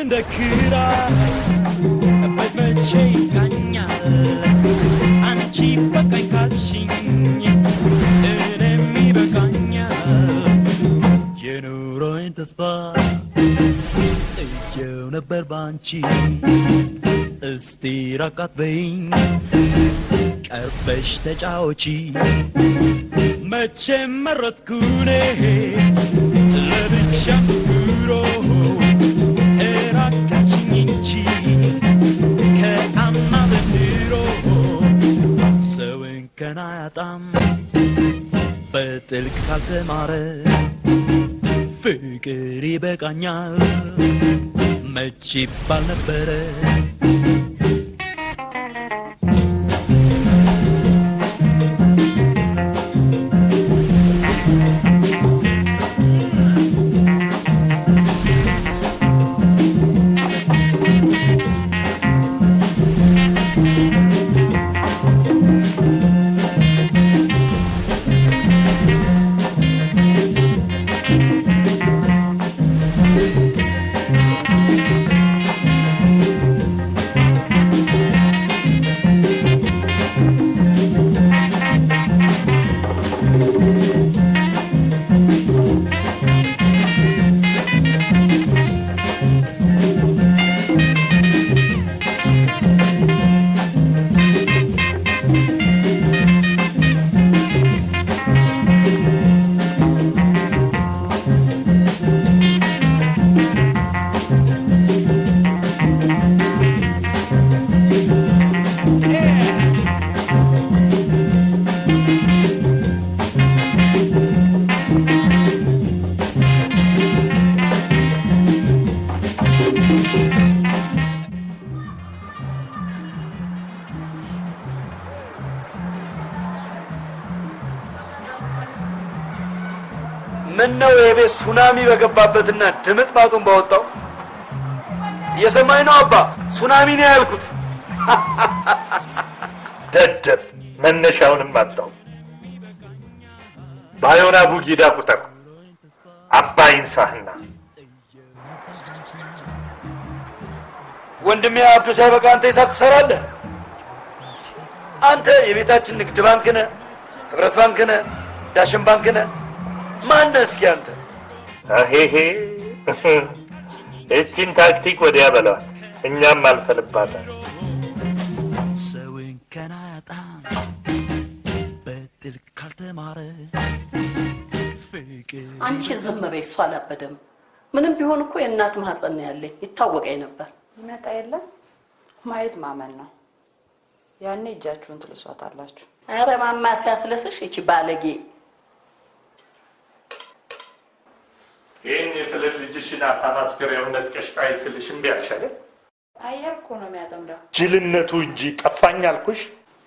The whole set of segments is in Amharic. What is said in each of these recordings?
እንደክራ በመቼ ይቃኛል አንቺ በቃኝ ካልሽኝ እኔም ይበቃኛል የኑሮዬን ተስፋ እየው ነበር ባንቺ እስቲ ራቃት በይኝ ቀርበሽ ተጫወቺ መቼም መረጥኩኔ ለብቻ ኑሮ እራቃችኝ እንጂ ከአማ በድሮ ሰውን ከና ያጣም በጥልቅ ካልተማረ ፍቅር ይበቃኛል መች ይባል ነበረ ምነው የቤት ሱናሚ በገባበትና ድምጥ ማጡን ባወጣው የሰማይ ነው አባ ሱናሚ ነው ያልኩት ደደብ መነሻውንም አጣው ባዮና ቡጊዳ ቁጠር አባይን ሳህና ወንድሜ አብዱ ሳይበቃ አንተ ሂሳብ ትሰራለህ አንተ የቤታችን ንግድ ባንክ ነህ ህብረት ባንክ ነህ ዳሽን ባንክ ነህ ማን እስኪ አንተ አሄሄ እቺን ታክቲክ ወዲያ በለው እኛም አልፈልባታል ሰውን ከናጣ በጥልቅ ካልተማረ ፍቅር አንቺ ዝም በይ እሷ አላበደም ምንም ቢሆን እኮ የእናት ማህፀን ያለኝ ይታወቀኝ ነበር ይመጣ የለ ማየት ማመን ነው ያኔ እጃችሁን ትልሷታላችሁ አረ ማማ ሲያስለስሽ እቺ ባለጌ ይሄን የስለት ልጅሽን አሳማስከሪያውነት ቀሽጣይ ስልሽ እምቢ አልሻለ አየር እኮ ነው የሚያጠምደው ጅልነቱ እንጂ ጠፋኝ አልኩሽ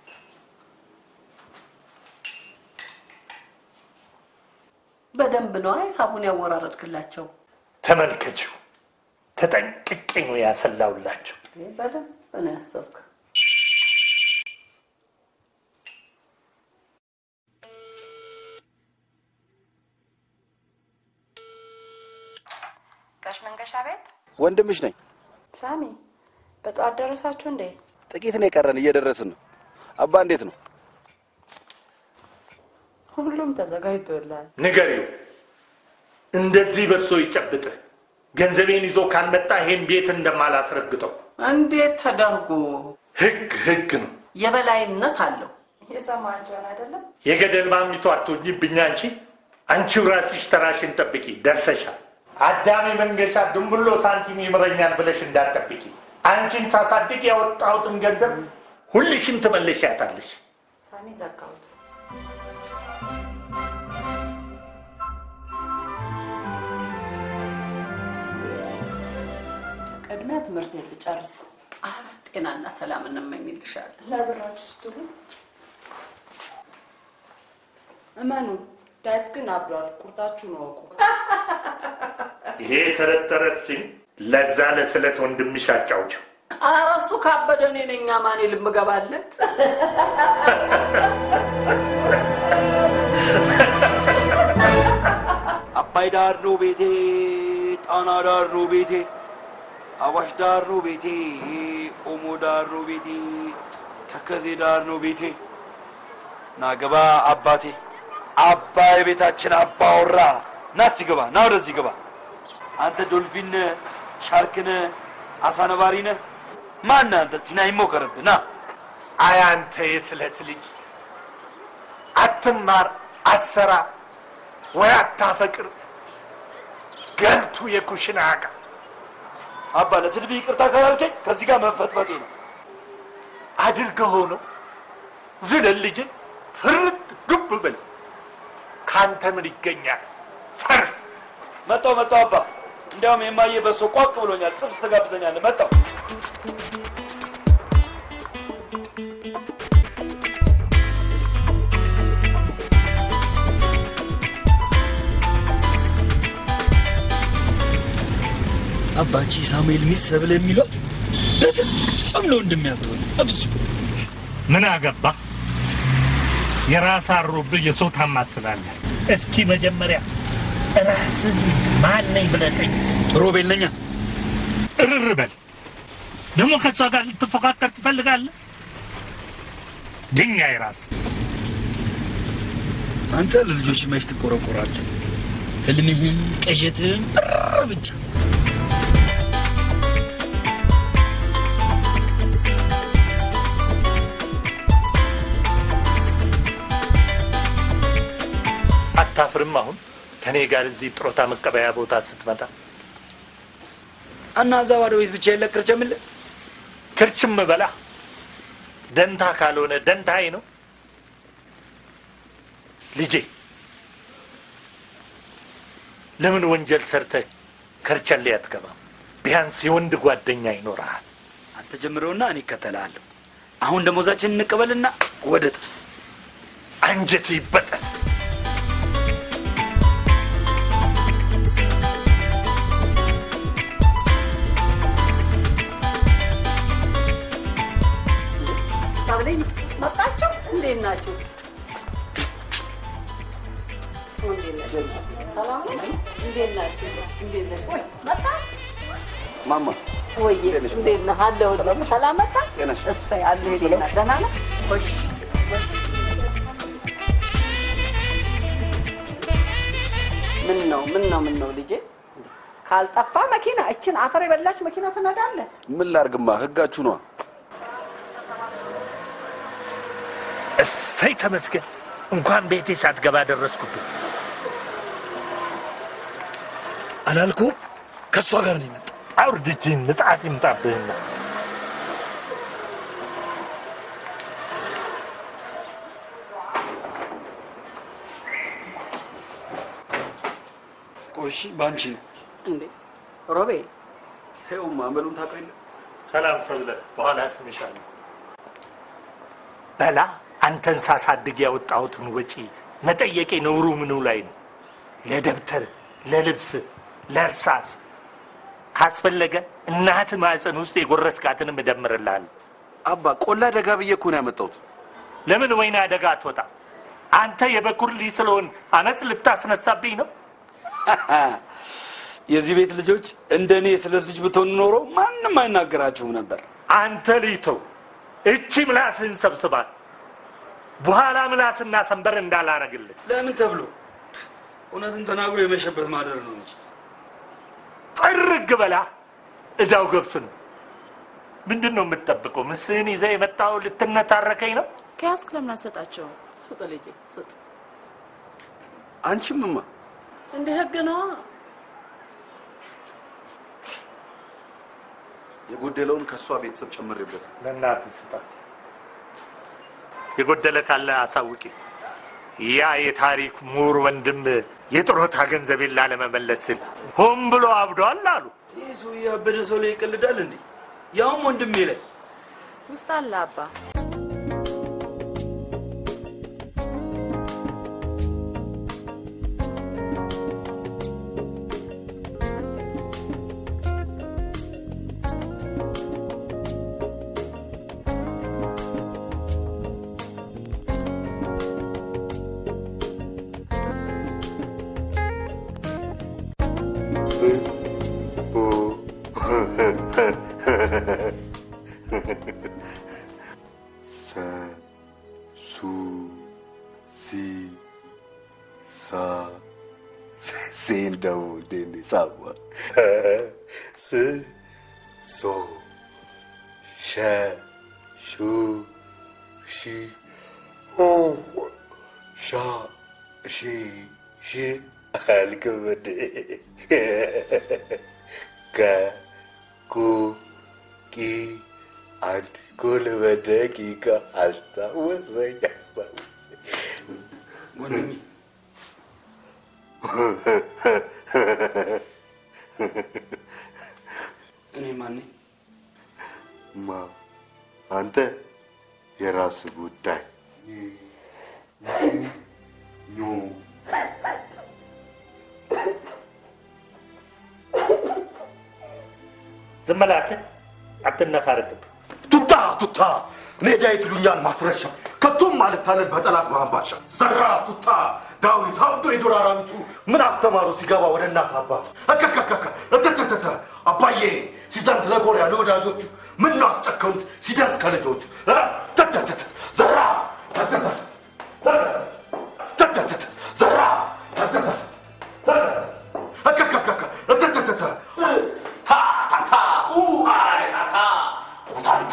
በደንብ ነው ሂሳቡን ያወራረድክላቸው ተመልከቺው ተጠንቅቄ ነው ያሰላውላቸው በደንብ ነው ያሰብክ ጋሽ መንገሻ ቤት ወንድምሽ ነኝ ሳሚ በጧት ደረሳችሁ እንዴ ጥቂት ነው የቀረን እየደረስን ነው አባ እንዴት ነው ሁሉም ተዘጋጅቶላል ንገሪው እንደዚህ በሶ ይጨብጥ ገንዘቤን ይዞ ካልመጣ ይሄን ቤት እንደማላስረግጠው እንዴት ተደርጎ ህግ ነው የበላይነት አለው የሰማችሁ አይደለም የገደል ማሚቱ አትወጂብኛ አንቺው ራስሽ ተራሽን ጠብቂ ደርሰሻል አዳሜ መንገሻ ድንብሎ ሳንቲም ይምረኛል ብለሽ እንዳትጠብቂ አንቺን ሳሳድግ ያወጣውትን ገንዘብ ሁልሽም ትመለሻታለሽ ሳሚ ዘጋውት ቀድሚያ ትምህርት ልጨርስ ጤናና ሰላም እንመኝልሻለን ለብራችሁ ስትሉ እመኑ ዳይት ግን አብሯል ቁርጣችሁ ነው ወቁ ይሄ ተረተረት ሲል ለዛ ለስለት ወንድምሽ አጫውቸው አራሱ ካበደኔ ነኛ ማን ልምገባለት አባይ ዳር ነው ቤቴ ጣና ዳር ነው ቤቴ አዋሽ ዳር ነው ቤቴ ኦሞ ዳር ነው ቤቴ ተከዜ ዳር ነው ቤቴ ናገባ አባቴ አባይ ቤታችን አባወራ ናስቲ ገባ ና ወደዚህ ገባ አንተ ዶልፊን ሻርክነ አሳነባሪነ ማን አንተ ሲናይ ሞከረብና አይ አንተ የስለት ልጅ አትማር አሰራ ወይ አታፈቅር ገልቱ የኩሽና አቃ አባ ለስልቢ ይቅርታ ካላልከኝ ከዚህ ጋር መፈጥፈጤ ነው አድርገው ነው ዝለል ልጅ ፍርጥ ግብ በል ካንተ ምን ይገኛል ፈርስ መጣው አባ እንዲያውም የማየ በሶ ቋቅ ብሎኛል ጥብስ ተጋብዘኛለህ መጣው አባቺ ሳሙኤል ሚሰብል የሚሏት በፍጹም ነው እንደሚያተው በፍጹም ምን አገባ የራስ አሮብ የሶታ ማስላለ እስኪ መጀመሪያ ራስ ማን ነኝ ብለኝ ሮቤል ነኛ እርርበል ደሞ ከሷ ጋር ልትፈቃቀር ትፈልጋለህ ድንጋይ ራስ አንተ ለልጆች መች ትቆረቆራለህ ህልምህን ቀጀትህን ብቻ አታፍርም አሁን ከኔ ጋር እዚህ ጥሮታ መቀበያ ቦታ ስትመጣ እና ዛዋዶ ቤት ብቻ ይለክርቸምል ክርችም በላ ደንታ ካልሆነ ደንታዬ ነው ልጄ ለምን ወንጀል ሰርተ ከርቸሌ አትገባ ቢያንስ የወንድ ጓደኛ ይኖርሃል አንተ ጀምረውና እኔ ከተላለሁ አሁን ደሞዛችን እንቀበልና ወደ ጥብስ አንጀት ይበጠስ ሳብለኝ መጣችሁ እንዴት ናችሁ ሰላም ነሽ እንዴት ናችሁ እንዴት ነሽ ወይ መጣ ማማ ወይ እንዴት ነህ አለው ሰላም መጣ እሰይ አለ ሄደና ደህና ነህ እሺ ምን ነው ልጄ ካልጠፋ መኪና እቺን አፈር የበላች መኪና ተነዳለ ምን ላርግማ ህጋችሁ ነው እሰይ ተመስገን እንኳን ቤቴ ሳትገባ ደረስኩብህ አላልኩ ከሷ ጋር ነው የመጣው አውርድጂን ምጣት ይምጣብህና ቆሺ ባንቺ ነው እንዴ ሮቤል ተውማ አመሉን ታውቃለህ ሰላም ሰብለ በኋላ ስምሻለሁ በላ አንተን ሳሳድግ ያወጣሁትን ወጪ መጠየቄ ነውሩ ምኑ ላይ ነው ለደብተር ለልብስ ለርሳስ ካስፈለገ እናት ማዕፀን ውስጥ የጎረስካትን መደምርልሃል አባ ቆላ ደጋ ብዬ ነው ያመጣሁት ለምን ወይና ደጋ አትወጣ አንተ የበኩር ልጅ ስለሆን አመጽ ልታስነሳብኝ ነው የዚህ ቤት ልጆች እንደኔ ስለዚህ ልጅ ብትሆን ኖሮ ማንንም አይናገራችሁም ነበር አንተ ልይተው እቺ ምላስን ሰብስባት በኋላ ምላስና ሰንበር እንዳላረግልህ ለምን ተብሎ እውነትን ተናግሮ የመሸበት ማደር ነው እንጂ ጥርግ በላ እዳው ገብስ ነው ምንድነው የምትጠብቀው ምስህን ይዘህ የመጣው ልትነታረከኝ ነው ከያስክ ለምን አሰጣቸው ስጥ ልጄ ስጥ አንቺምማ እንደ ህግ ነው የጎደለውን ከሷ ቤተሰብ ጨምሬበት ለናትህ ስጣ የጎደለ ካለ አሳውቂ ያ የታሪክ ሙር ወንድም የጥሮታ ገንዘቤን ላለመመለስ ሆም ብሎ አብዷል አሉ ይዙ ያበደ ሰው ላይ ይቀልዳል እንዴ ያውም ወንድሜ ላይ ውስጥ አለ አባ sa sendo deni sawa se so sha shu shi oh sha shi alkamade ka ku ki አንጎል በደቂቃ አስታወሰኝ ወንድሜ እኔ ማን ነኝ? አንተ የራስ ጉዳይ ዝም በል አንተ አትነፋረቅብኝ ቱታ ኔዳይት ሉኛን ማስረሻ ከቶም ማለት ታለን በጠላት ማንባሻ ዘራፍ ቱታ ዳዊት አብዶ የዱር አራዊቱ ምን አስተማሩ ሲገባ ወደ እናት አባቱ አከከከከ እተተተተ አባዬ ሲዘምት ለኮሪያ ለወዳጆቹ ምን ነው አስጨከኑት ሲደርስ ከልጆቹ ተተተተ ዘራፍ ተተተ ተተተተ ዘራፍ ተተተ አከከከከ እተተተተ ታ አይ ታታ ታታ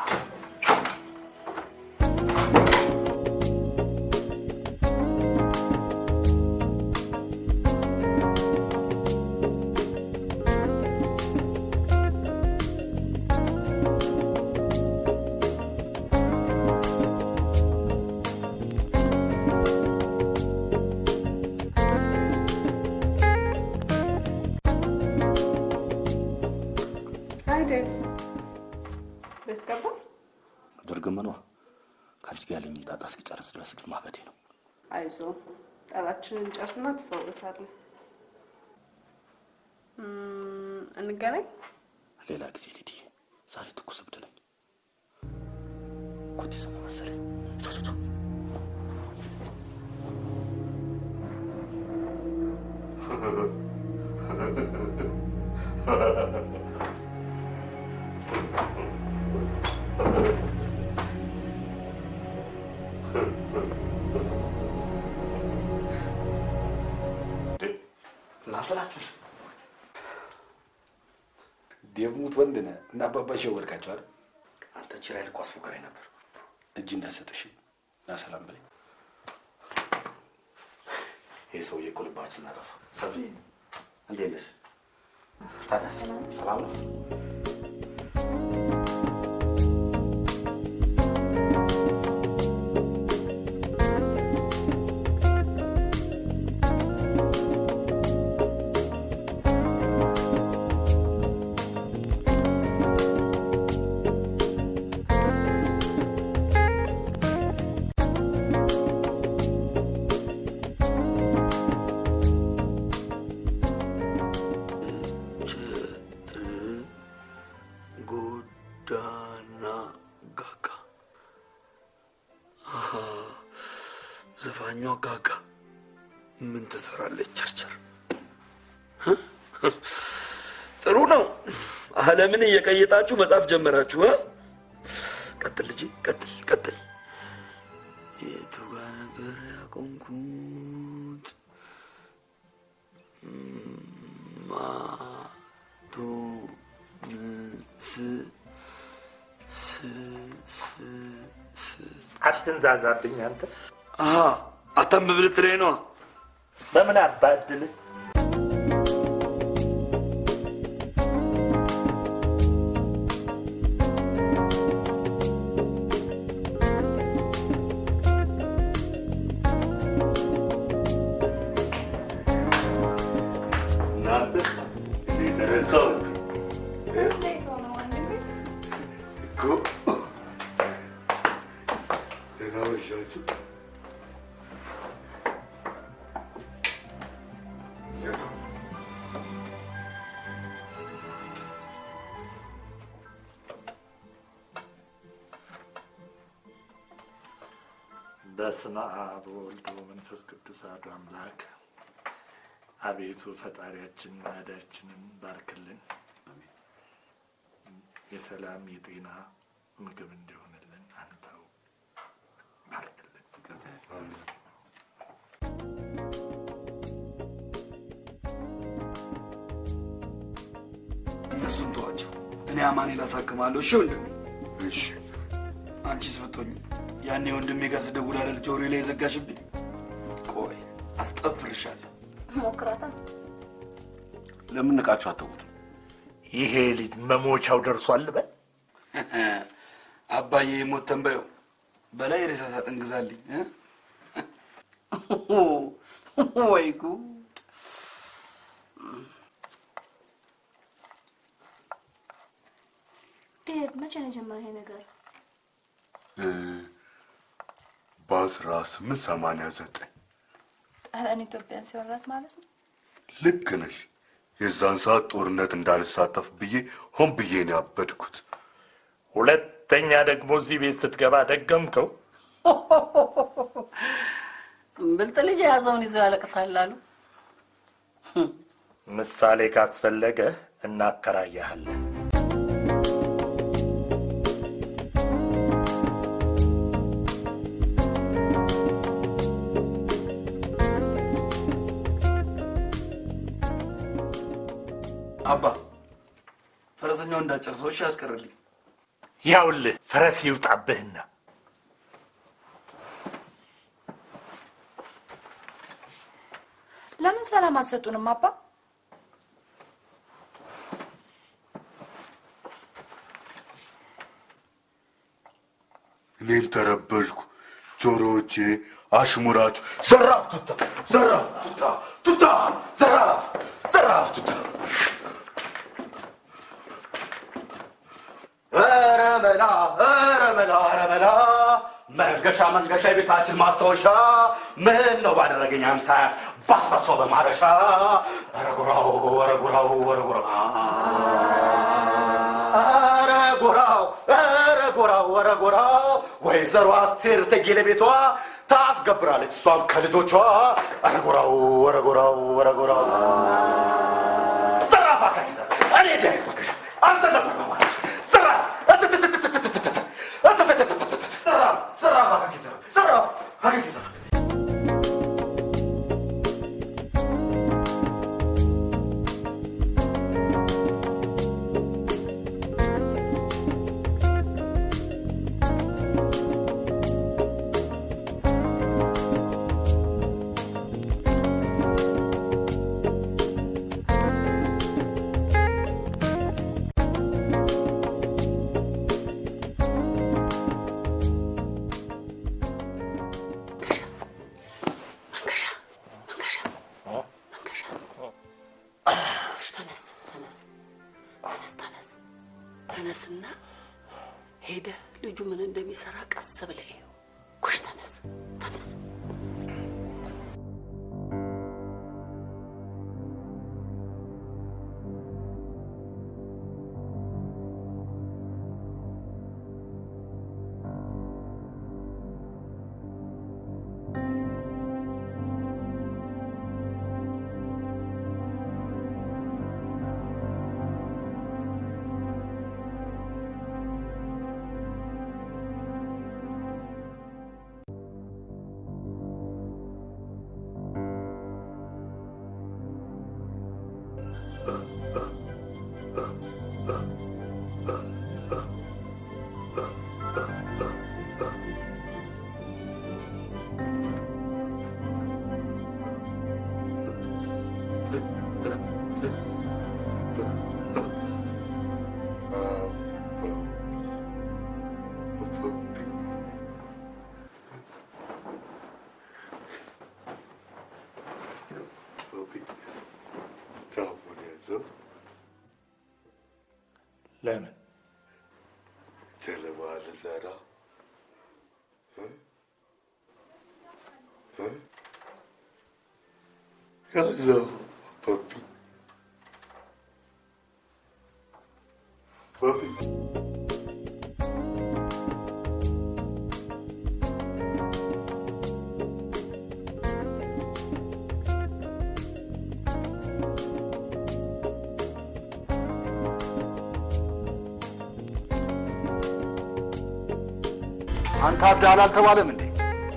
አይዞ ጣላችንን ጨርስና ትፈወሳለህ እንገናኝ ሌላ ጊዜ ልዲ ዛሬ ትኩስ እብድ ነኝ ኮቴ ሰማ መሰለኝ ዴቭሙት ወንድነ እና አባባሽ ወርካቸው አይደል አንተ ችራይ ልኳስ ፎከራይ ነበር እጅ እንዳሰጠሽ ና ሰላም በለኝ ይሄ ሰውዬ እኮ ልባችን አጠፋ ሰብሊ እንዴት ነሽ ታዲያስ ሰላም ነው ዘፋኛው ጋጋ ምን ትሰራለች ቸርቸር ጥሩ ነው ዓለምን እየቀየጣችሁ መጻፍ ጀመራችሁ ቀጥል ልጅ ቀጥል የቱ ጋር ነበር ያቆምኩት ማቶ አትንዛዛብኝ አንተ አታንብብ ልትለኝ ነው በምን አባድል በስመ አብ ወወልድ ወመንፈስ ቅዱስ አሐዱ አምላክ አቤቱ ፈጣሪያችን መዳችንን ባርክልን የሰላም የጤና ምግብ እንዲሆንልን አንተው ባርክልን እነሱን ተዋቸው። እኔ አማኔ ላሳክማለሁ። እሺ ወንድሜ? እሺ። አንቺስ ብትሆኚ ያኔ ወንድሜ ጋር ስደውል አይደል ጆሮዬ ላይ ዘጋሽብኝ? ቆይ አስጠፍርሻለሁ። ሞክራታ። ለምን ንቃችሁ አትተውት? ይሄ ልጅ መሞቻው ደርሷል በል። አባዬ ሞት ተንበየው በላይ ሬሳ ሳጥን ግዛልኝ። ወይ ጉድ! ዴቭ መቼ ነው የጀመረው ይሄ ነገር? በ1889 ጣሊያን ኢትዮጵያን ሲወራት ማለት ነው። ልክ ነሽ። የዛን ሰዓት ጦርነት እንዳልሳተፍ ብዬ ሆን ብዬ ነው ያበድኩት። ሁለተኛ ደግሞ እዚህ ቤት ስትገባ ደገምከው። ብልጥ ልጅ የያዘውን ይዞ ያለቅሳል አሉ። ምሳሌ ካስፈለገ እናከራያለን። አባ ፈረሰኛው እንዳጨርሰው እሺ ያስቀርልኝ። ያውልህ ፈረስ ይውጣብህና ለምን ሰላም አሰጡንም አባ? እኔም ተረበሽኩ። ጆሮዎቼ አሽሙራችሁ ዘራፍ ቱታ ዘራፍ ቱታ ቱታ ዘራፍ ዘራፍ ቱታ ረመላ ረመላ ረመላ መንገሻ መንገሻ የቤታችን ማስታወሻ ምን ነው ባደረገኝ አንተ ባስፈሶ በማረሻ ረጉራው ረጉራው ረጉራው ረጉራው ረጉራው ወይዘሮ አስቴር እቴጌ ለቤቷ ታስገብራለች እሷም ከልጆቿ ረጉራው ረጉራው ረጉራው ዘራፋ ከይዘ እኔ ደህ አንተ ነበር ማለት ተነስና ሄደ ልጁ ምን እንደሚሰራ ቀስ ብለህ ይኸው። ኩሽ ተነስ ተነስ። ለምን ጀለባ ልዘራ ያዘው ፓፒ ፓፒ አንተ አብዳል አልተባለም እንዴ?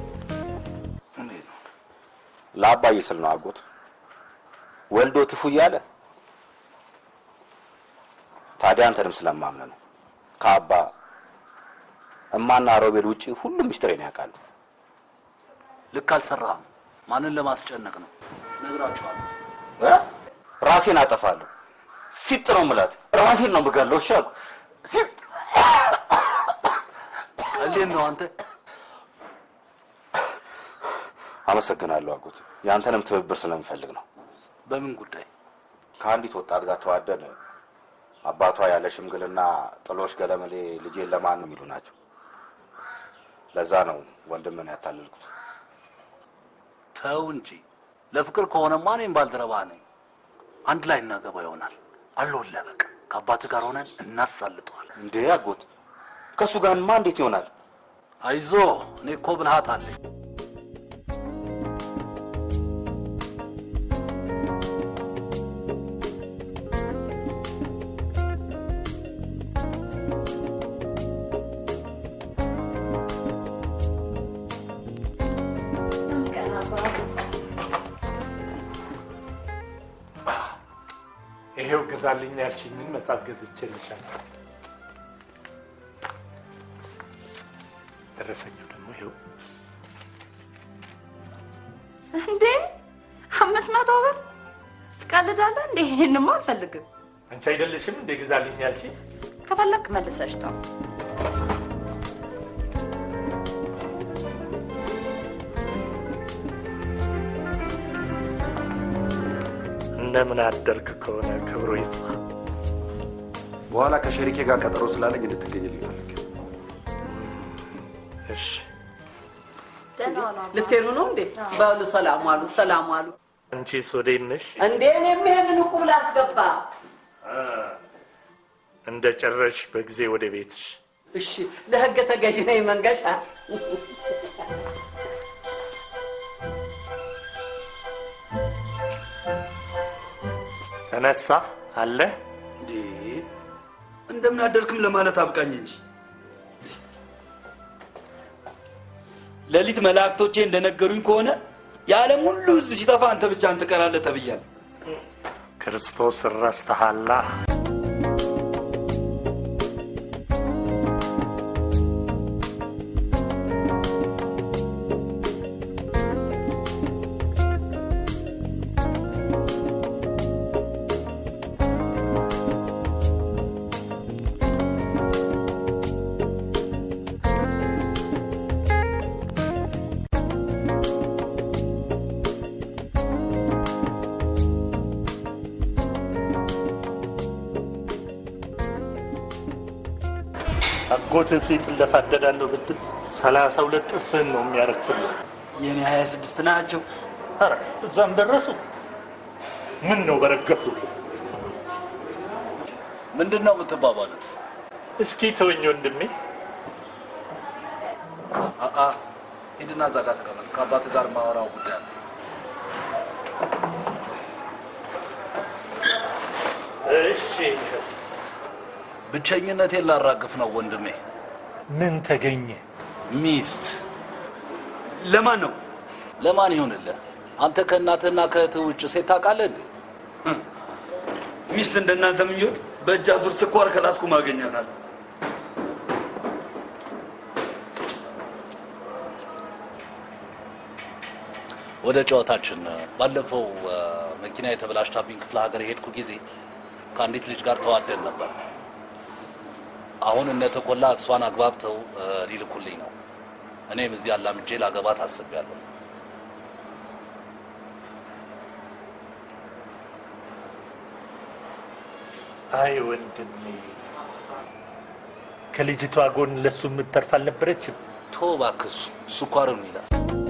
ለአባዬ ስል ነው አጎት ወልዶ ትፉ እያለ ታዲያ አንተንም ስለማምነ ነው። ከአባ እማና ሮቤል ውጪ ሁሉም ሚስጥሬን ያውቃሉ። ልክ አልሰራህም። ማንን ለማስጨነቅ ነው? ነግራቸዋለሁ። ራሴን አጠፋለሁ። ሲጥ ነው የምላት። ራሴን ነው የምገለው። እሺ አልኩ። ሲጥ ቀልዴን ነው አንተ። አመሰግናለሁ አጎት። ያንተንም ትብብር ስለምፈልግ ነው። በምን ጉዳይ? ከአንዲት ወጣት ጋር ተዋደን አባቷ ያለ ሽምግልና ጥሎሽ ገለመሌ ልጄን ለማን ነው የሚሉ ናቸው። ለዛ ነው ወንድምን ያታለልኩት። ተው እንጂ ለፍቅር ከሆነማ እኔም ባልደረባ ነኝ። አንድ ላይ እናገባ ይሆናል። አለውልህ በቃ ከአባት ጋር ሆነን እናሳልጠዋለን። እንዴ አጎት ከሱ ጋርማ እንዴት ይሆናል? አይዞ እኔ እኮ ብልሃት አለኝ። ይሄው ገዛልኝ ያልሽኝን መጽሐፍ ገዝቼልሻለሁ። ደረሰኛው ደግሞ ይሄው። እንዴ 500 ብር ትቀልዳለህ እንዴ? ይሄንማ አልፈልግም። አንቺ አይደለሽም እንዴ ገዛልኝ ያልሽኝ? ከፈለክ መልሰሽ ተው። እንደምን አደርክ ከሆነ ክብሮ ይስማ። በኋላ ከሸሪኬ ጋር ቀጠሮ ስላለኝ እንድትገኝልኝ ፈልጌ። እሺ ልትሄዱ ነው እንዴ? በሉ ሰላም ዋሉ፣ ሰላም ዋሉ። አንቺስ ወዴት ነሽ? እንዴ እኔም ይሄንን እቁብ ላስገባ። እንደ ጨረሽ በጊዜ ወደ ቤትሽ። እሺ ለህግ ተገዥ ነኝ መንገሻ። ተነሳ አለ እንዴ እንደምን አደርክም ለማለት አብቃኝ እንጂ ለሊት መላእክቶቼ እንደነገሩኝ ከሆነ የዓለም ሁሉ ህዝብ ሲጠፋ አንተ ብቻ ትቀራለህ ተብያለሁ። ክርስቶስ ረስተሃላ። አጎት ፊት ለፋደዳለው ብትል 32 ጥርስን ነው የሚያረክፍልህ። የኔ 26 ናቸው። አረ እዛም ደረሱ። ምን ነው በረገፉ? ምንድነው የምትባባሉት? እስኪ ተወኝ ወንድሜ። ሂድና እዛ ጋር ተቀመጥ። ከአባት ጋር ማወራው ጉዳይ አለ። እሺ ብቸኝነቴን ላራግፍ ነው ወንድሜ። ምን ተገኘ? ሚስት። ለማን ነው? ለማን ይሆንልህ? አንተ ከእናትህና ከእህትህ ውጭ ሴት ታውቃለህ እንዴ? ሚስት እንደናንተ ምኞት በእጅ አዙር ስኳር ከላስኩ ማገኛታለሁ። ወደ ጨዋታችን። ባለፈው መኪና የተበላሽታብኝ ክፍለ ሀገር ሄድኩ ጊዜ ከአንዲት ልጅ ጋር ተዋደን ነበር። አሁን እነ ተቆላ እሷን አግባብተው ሊልኩልኝ ነው። እኔም እዚህ አላምጄ ላገባት አስቤያለሁ። አይ ወንድሜ፣ ከልጅቷ ጎን ለሱ የምትተርፍ አልነበረችም? ተው እባክህ፣ ስኳርን ይላል።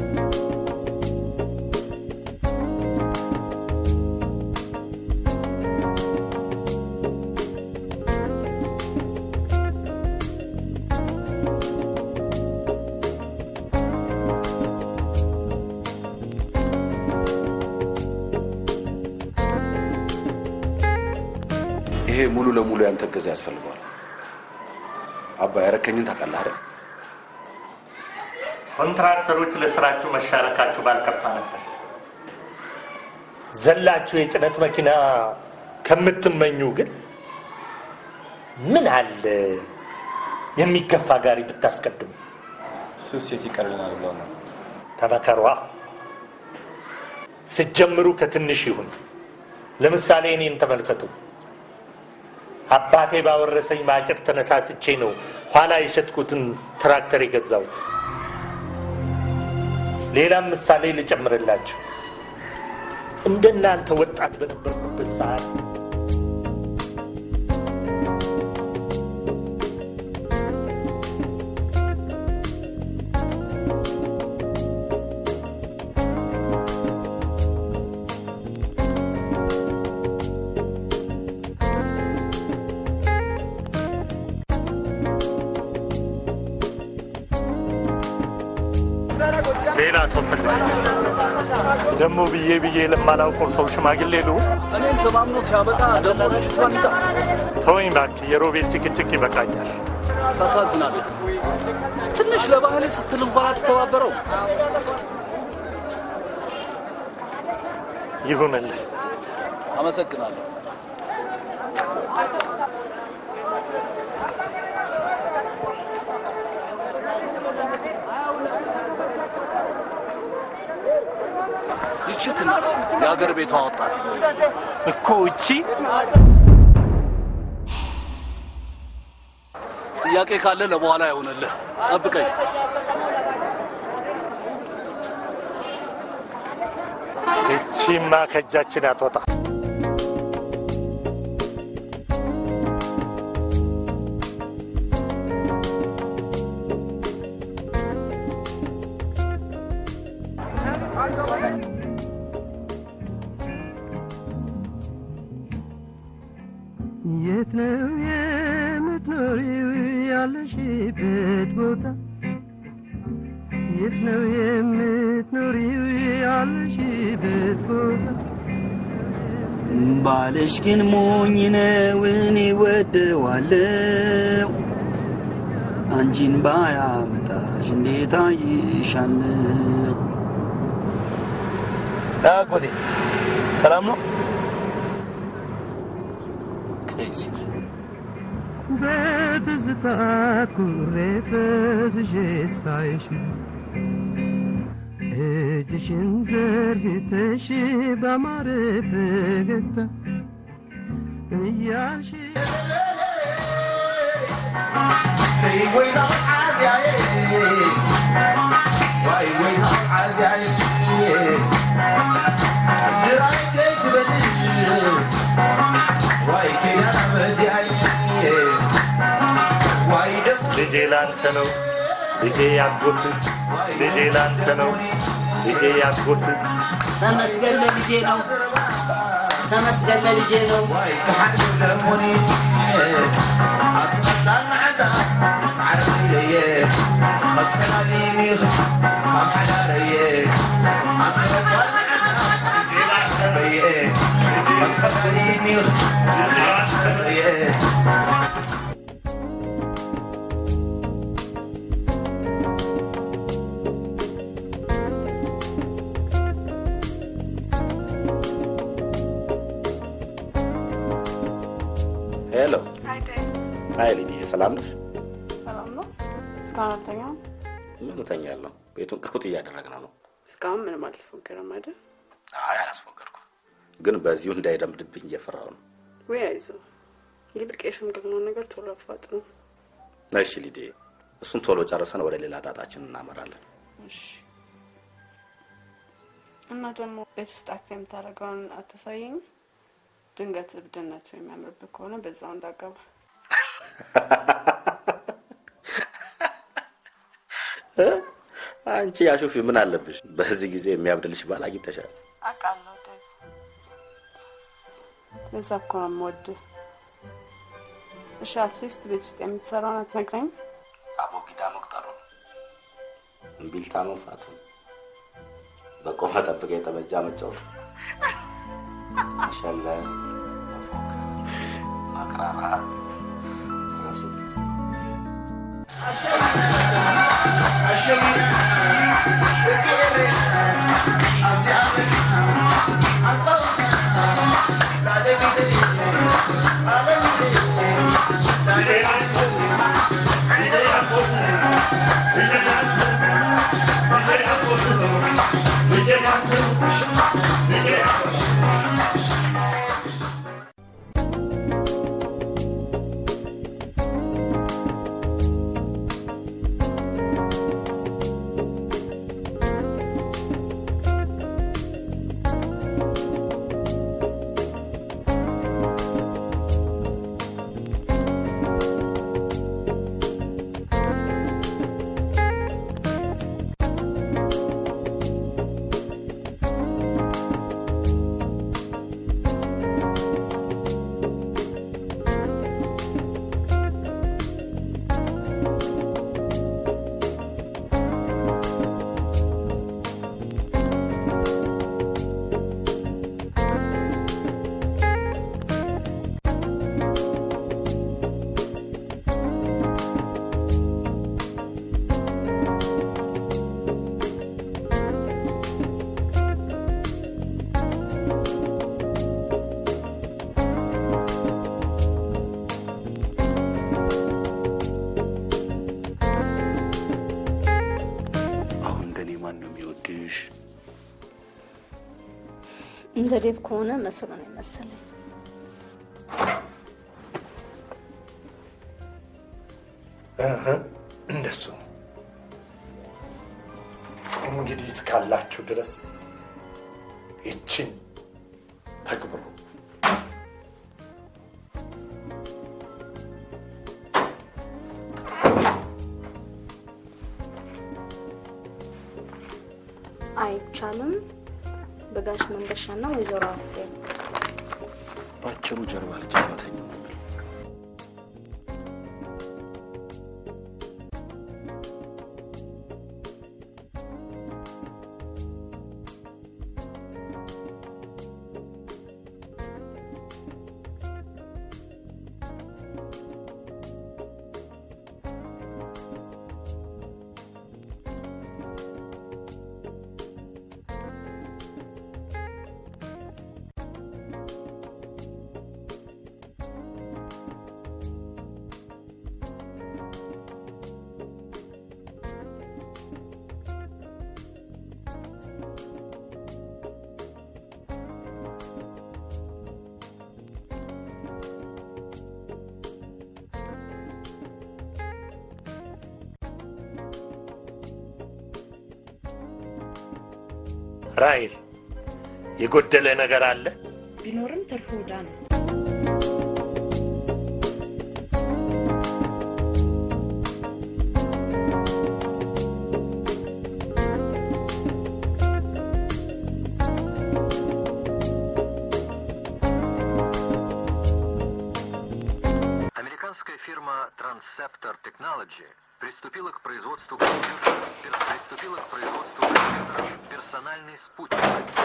ይሄ ሙሉ ለሙሉ ያንተ እገዛ ያስፈልገዋል። አባ ያረከኝን ታውቃለህ አይደል? ኮንትራክተሮች ለስራችሁ መሻረካችሁ ባልከፋ ነበር። ዘላችሁ የጭነት መኪና ከምትመኙ ግን ምን አለ የሚገፋ ጋሪ ብታስቀድሙ ሱስ ይቀርልናል ብለው ነው ተመከሯ ሲጀምሩ ከትንሽ ይሁን ለምሳሌ እኔን ተመልከቱ አባቴ ባወረሰኝ ማጭድ ተነሳስቼ ነው ኋላ የሸጥኩትን ትራክተር የገዛሁት ሌላም ምሳሌ ልጨምርላችሁ እንደናንተ ወጣት በነበርኩበት ሰዓት ሌላ ሰው ፈለግ ደሞ ብዬ ለማላውቀው ሰው ሽማግሌ ሉ እኔም ተማምኖ ሲያበቃ ደሞ ልጅቷን ይጣ ተወኝ እባክህ የሮቤል ጭቅጭቅ ይበቃኛል ታሳዝናለህ ትንሽ ለባህል ስትል እንኳን አትተባበረው ይሁንልህ አመሰግናለሁ ይችትና የአገር ቤቷ ወጣት እኮ እቺ ጥያቄ ካለ ለበኋላ ይሆንልህ ጠብቀኝ እቺማ ከእጃችን አትወጣ የት ነው የምትኖሪው ያለሽበት ቦታ የት ነው የምትኖሪው ያለሽበት ቦታ ባልሽ ግን ሞኝ ነው እኔ ወደዋለሁ አንቺን ባያመጣሽ እንዴት አይሻለሁ አጎቴ ሰላም ነው በትዝታት ኩሬፈስሽ ሳይሽ እጅሽን ዘርግተሽ ባማረ ፈገግታ እያልሽ ልጄ ላንተ ነው ልጄ ያጎት ልጄ ላንተ ነው ልጄ ያጎት ተመስገን ለልጄ ነው ተመስገን ለልጄ ነው ሄሎ ሃይ ልጅ ሰላም ነሽ ሰላም ነው እስካሁን አልተኛም ምን ተኛለሁ ቤቱን ቀውጥ እያደረግን ነው እስካሁን ምንም አልተፎገረም አይደል አይ አላስፎገርኩም ግን በዚሁ እንዳይደምድብኝ እየፈራሁ ነው ወይ አይዞ ይልቅ የሽምግልናው ነገር ቶሎ አፋጥኑ እሺ ልጄ እሱን ቶሎ ጨርሰን ወደ ሌላ ጣጣችን እናመራለን እሺ እና ደግሞ ቤት ውስጥ አክት የምታደርገውን አታሳይኝ ድንገት እብድነቱ የሚያምርብህ ከሆነ በዛው እንዳገባ አንቺ ያሹፊ ምን አለብሽ በዚህ ጊዜ የሚያብድልሽ ባል አግኝተሻል አቃለው ዴቭ ለዛ እኮ ነው የምወድህ እሺ አትሊስት ቤት ውስጥ የምትሰራውን አትነግረኝ አቦጊዳ መቅጠሩ እምቢልታ መፋቱ በቆመ ጠብቀ የተበጃ መጫወት ማሻአላህ ማቅራራት ረሱት I እንደ ዴብ ከሆነ መስሎ ነው የመሰለኝ። እንደሱ እንግዲህ እስካላችሁ ድረስ ይችን ተግብሩ። አይቻልም በጋሽ መንገሻና ወይዘሮ አስቴር ባጭሩ ጀርባ ለጀርባተኛ ነው። ራይል የጎደለ ነገር አለ? ቢኖርም ተርፎ ወዳ ነው። Американская фирма Transceptor Technology приступила к производству персональный спутник.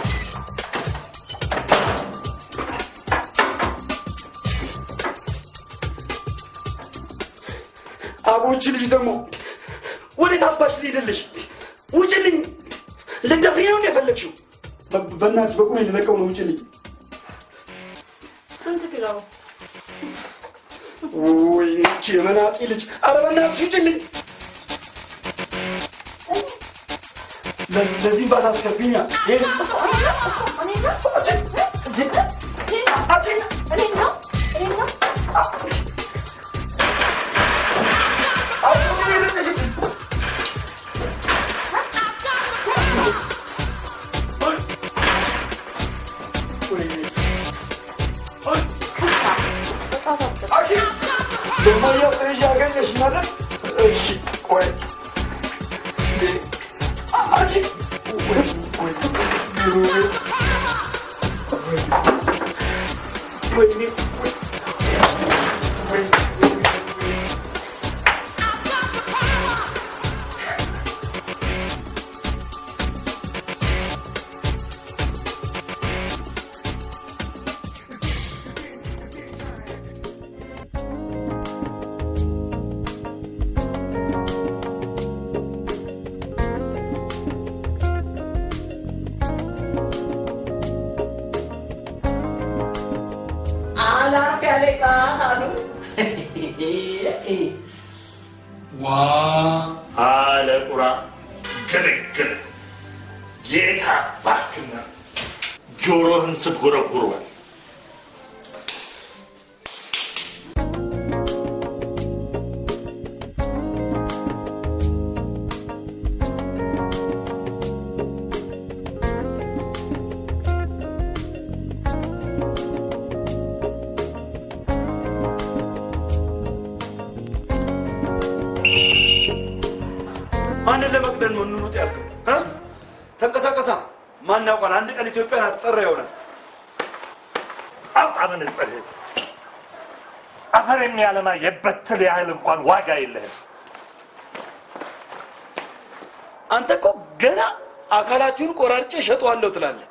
አቦች ልጅ ደግሞ ወዴት አባሽ ልሄድልሽ? ውጭልኝ! ልንደፍሪ ነው የፈለግሽው? በእናትሽ በቁሜ ልለቀው ነው። ውጭልኝ! ስንት ኪሎ? ወይ እቺ የመናጢ ልጅ! ኧረ በእናትሽ ውጭልኝ! ለዚህ ባታስከፊኛ በማያ ፍሬሽ ያገኘሽ ማለት እሺ ቆይ አንቺ على القرآن قلق يتا باكنا جورهن ستغرى قروة ማንን ለመቅደል ነው እንሩጥ ያልከው? ተንቀሳቀሳ ማን ያውቃል? አንድ ቀን ኢትዮጵያን አስጠራ ይሆናል። አውጣ ምን ጽልህ አፈር የሚያለማ የበትል ያህል እንኳን ዋጋ የለህም። አንተ እኮ ገና አካላችሁን ቆራርጬ ሸጠዋለሁ ትላለህ።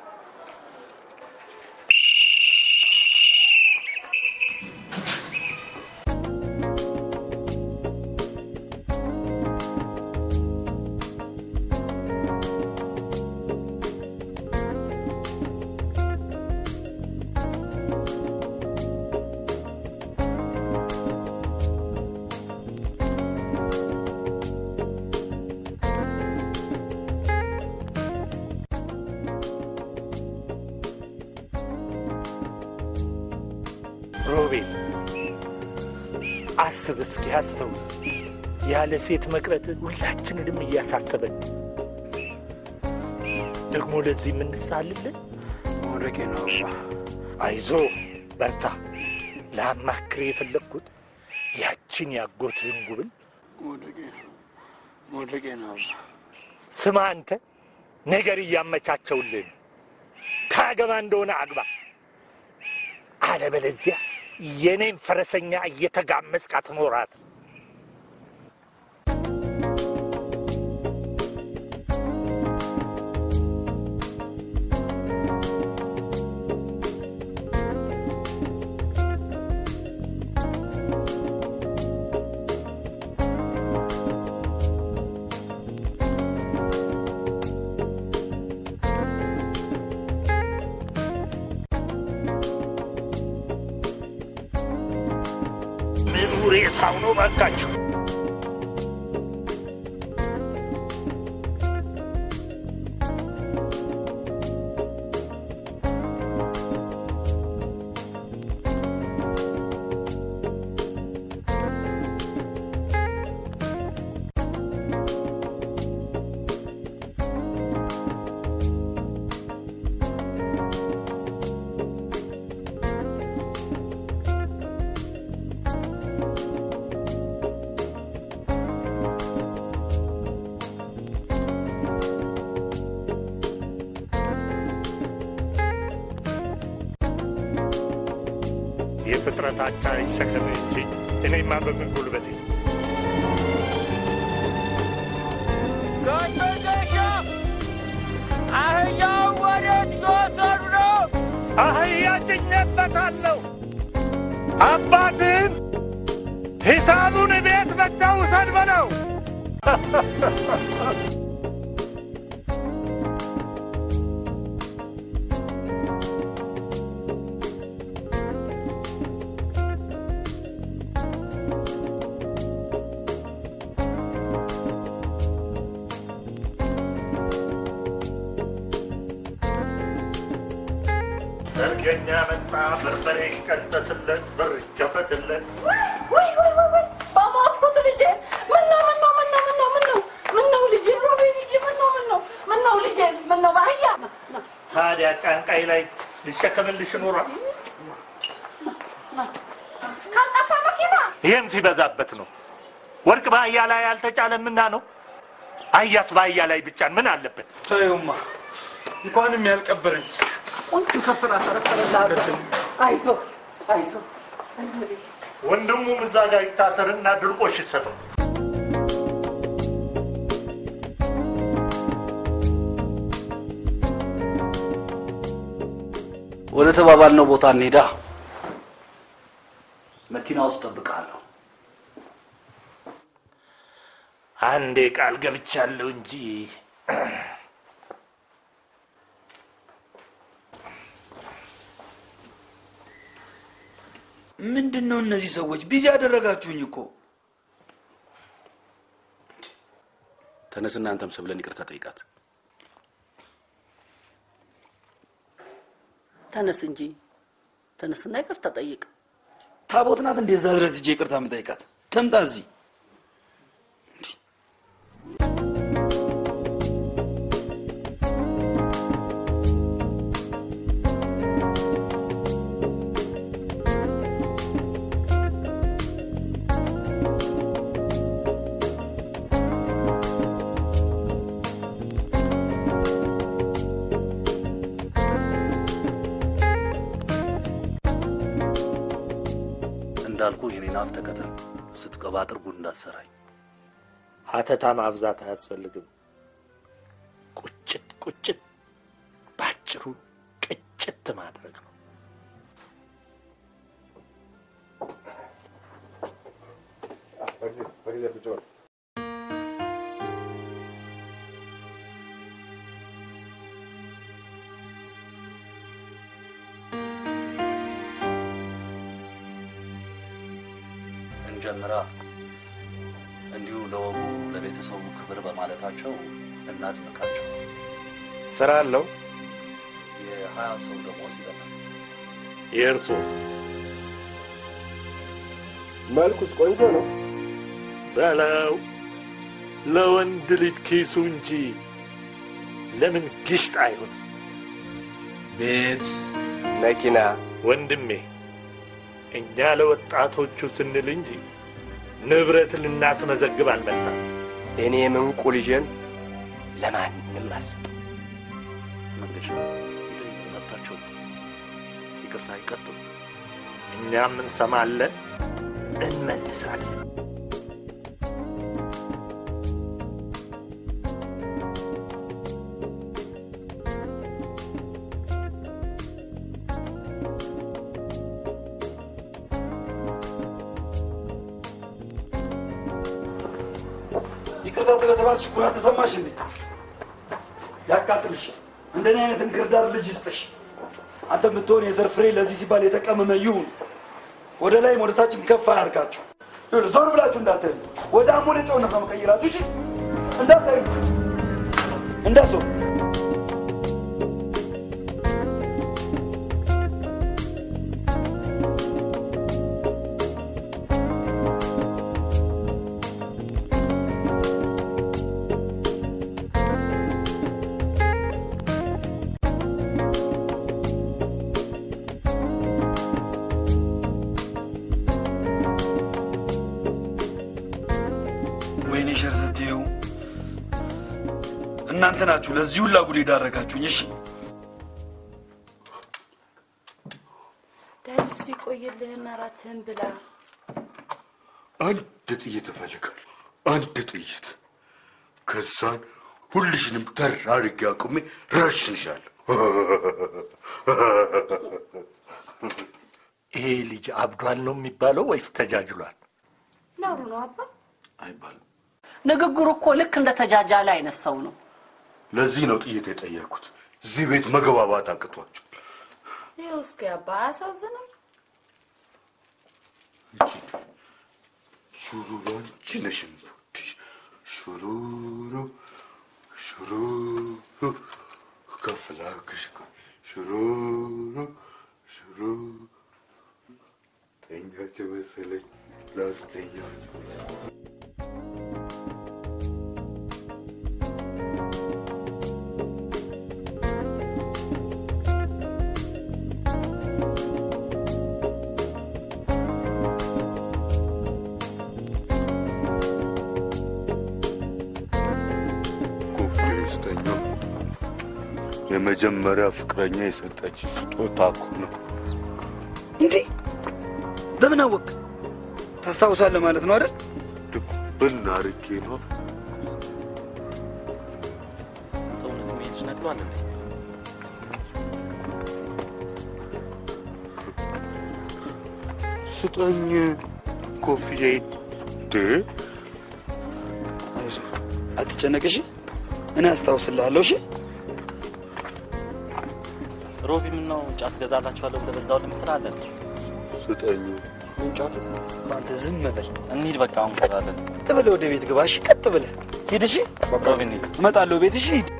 ሮቤል አስብ እስኪ አስተውል። ያለ ሴት መቅረት ሁላችንንም እያሳሰበን ደግሞ ለዚህ የምንሳልልን መውደቄ ነው። አይዞ በርታ። ላማክር የፈለግኩት ያችን ያጎትህን ጉብል መውደቄ ነው። ስማ አንተ ነገር እያመቻቸውልን ታገባ እንደሆነ አግባ፣ አለበለዚያ የኔን ፈረሰኛ እየተጋመዝክ አትኖራት። ሬሳው ነው ባካችሁ። የፍጥረታቻ ይሸከም እንጂ እኔማ በምን ጉልበቴ። ጋሸገሻ አህያው ወዴት እየወሰዱ ነው? አህያ ጭኜበታለሁ። አባትህን ሂሳቡን ቤት መጥተህ ውሰድ በለው። ሰርገኛ መጣ፣ በርበሬ ይቀንጠስለት፣ በር ይከፈትለት። ወይ በሞትኩት ልጄ! ምነው ልጄ ሮቤል ልጄ! ምነው ልጄ! ምነው ባህያ! ታዲያ ጫንቃይ ላይ ልሸከምልሽ ኖሯል። ካልጠፋ መኪና ይህም ሲበዛበት ነው። ወርቅ በአህያ ላይ አልተጫለምና ነው። አህያስ በአህያ ላይ ብቻን ምን አለበት? ተይውማ፣ እንኳንም ያልቀበረኝ ወንዱ ከፍራ ተረፈረላ። አይዞ ልጄ። ወንድሙም እዛ ጋር ይታሰርና ድርቆሽ ይሰጠው። ወደ ተባባልነው ቦታ እንሄዳ። መኪና ውስጥ ጠብቃለሁ። አንዴ ቃል ገብቻለሁ እንጂ ምንድነው እነዚህ ሰዎች ቢዚ ያደረጋችሁኝ እኮ። ተነስና አንተም ሰብለን ይቅርታ ጠይቃት። ተነስ እንጂ ተነስና ይቅርታ ጠይቅ። ታቦት ናት እንደዛ ድረስ እጄ ይቅርታ የምጠይቃት? ተምጣ እዚህ እንዳልኩ የኔን አፍ ተከተል። ስትቀባጥር ጉድ እንዳትሰራኝ። ሀተታ ማብዛት አያስፈልግም። ቁጭት ባጭሩ ቅጭት ማድረግ ነው። እንጀምራ። እንዲሁ ለወጉ ለቤተሰቡ ክብር በማለታቸው እናድንቃቸው። ስራ አለው። የ20 ሰው ደሞዝ ይበላል። የእርሶስ? መልኩስ ቆንጆ ነው በለው ለወንድ ልጅ ኪሱ እንጂ ለምን ግሽጥ አይሆን ቤት መኪና ወንድሜ እኛ ለወጣቶቹ ስንል እንጂ ንብረት ልናስመዘግብ አልመጣም እኔ ምንቁ ልጄን ለማንም አልሰጥ መንገሻ መብታቸው ይቅርታ ይቀጥሉ እኛም እንሰማለን እንመልሳለን ይቅርታ ስለተባልሽ ኩራት ተሰማሽ እንዴ? ያቃጥልሽ እንደኔ አይነት እንክርዳድ ልጅ ይስጥሽ። አንተ የምትሆን የዘር ፍሬ ለዚህ ሲባል የተቀመመ ይሁን። ወደ ላይም ወደ ታችም ከፍ አያርጋችሁ። ዞር ብላችሁ እንዳታዩ። ወደ አሞሌ ጨውነት ነው መቀየራችሁ። እሺ እንዳታዩ እንዳትዞር። እናንተ ናችሁ ለዚህ ሁላ ጉድ ዳረጋችሁኝ። እሺ ዳንስ ይቆይልህና ራትህን ብላ። አንድ ጥይት እፈልጋለሁ፣ አንድ ጥይት። ከዛን ሁልሽንም ተራርጌ አቁሜ ረሽንሻለሁ። ይሄ ልጅ አብዷል ነው የሚባለው ወይስ ተጃጅሏል? ነው ነው አባ አይባልም። ንግግሩ እኮ ልክ እንደ ተጃጃለ አይነት ሰው ነው። ለዚህ ነው ጥይት የጠየኩት። እዚህ ቤት መግባባት አቅቷቸው። ይኸው እስኪ አባ አያሳዝንም? ሹሩሩ አንቺ ነሽ የምትወድሽ። ሹሩሩ ሹሩሩ ከፍ ላድርግሽ። ሹሩሩ ሹሩሩ ተኛች መሰለኝ ላስተኛች። የመጀመሪያ ፍቅረኛ የሰጠች ስጦታ እኮ ነው። እንዴ በምን አወቅ? ታስታውሳለህ ማለት ነው አይደል? ድብን አድርጌ ነው። ሰውነት የሚሄድሽ ነግሯል እንዴ? ስጠኝ ኮፍዬ። አትጨነቅሽ፣ እኔ አስታውስልሃለሁ። እሺ ሮቢ ምን ነው ጫት ገዛላችኋለሁ ብለህ በዛው ለምትራለን? ስጠኝ ጫት። አንተ ዝም በል እንሂድ በቃ አሁን ቀራለን። ቀጥ ብለህ ወደ ቤት ግባ። እሺ ቀጥ ብለህ ሂድ። እሺ ሮቢ እንሂድ። እመጣለሁ ቤት። እሺ ሂድ።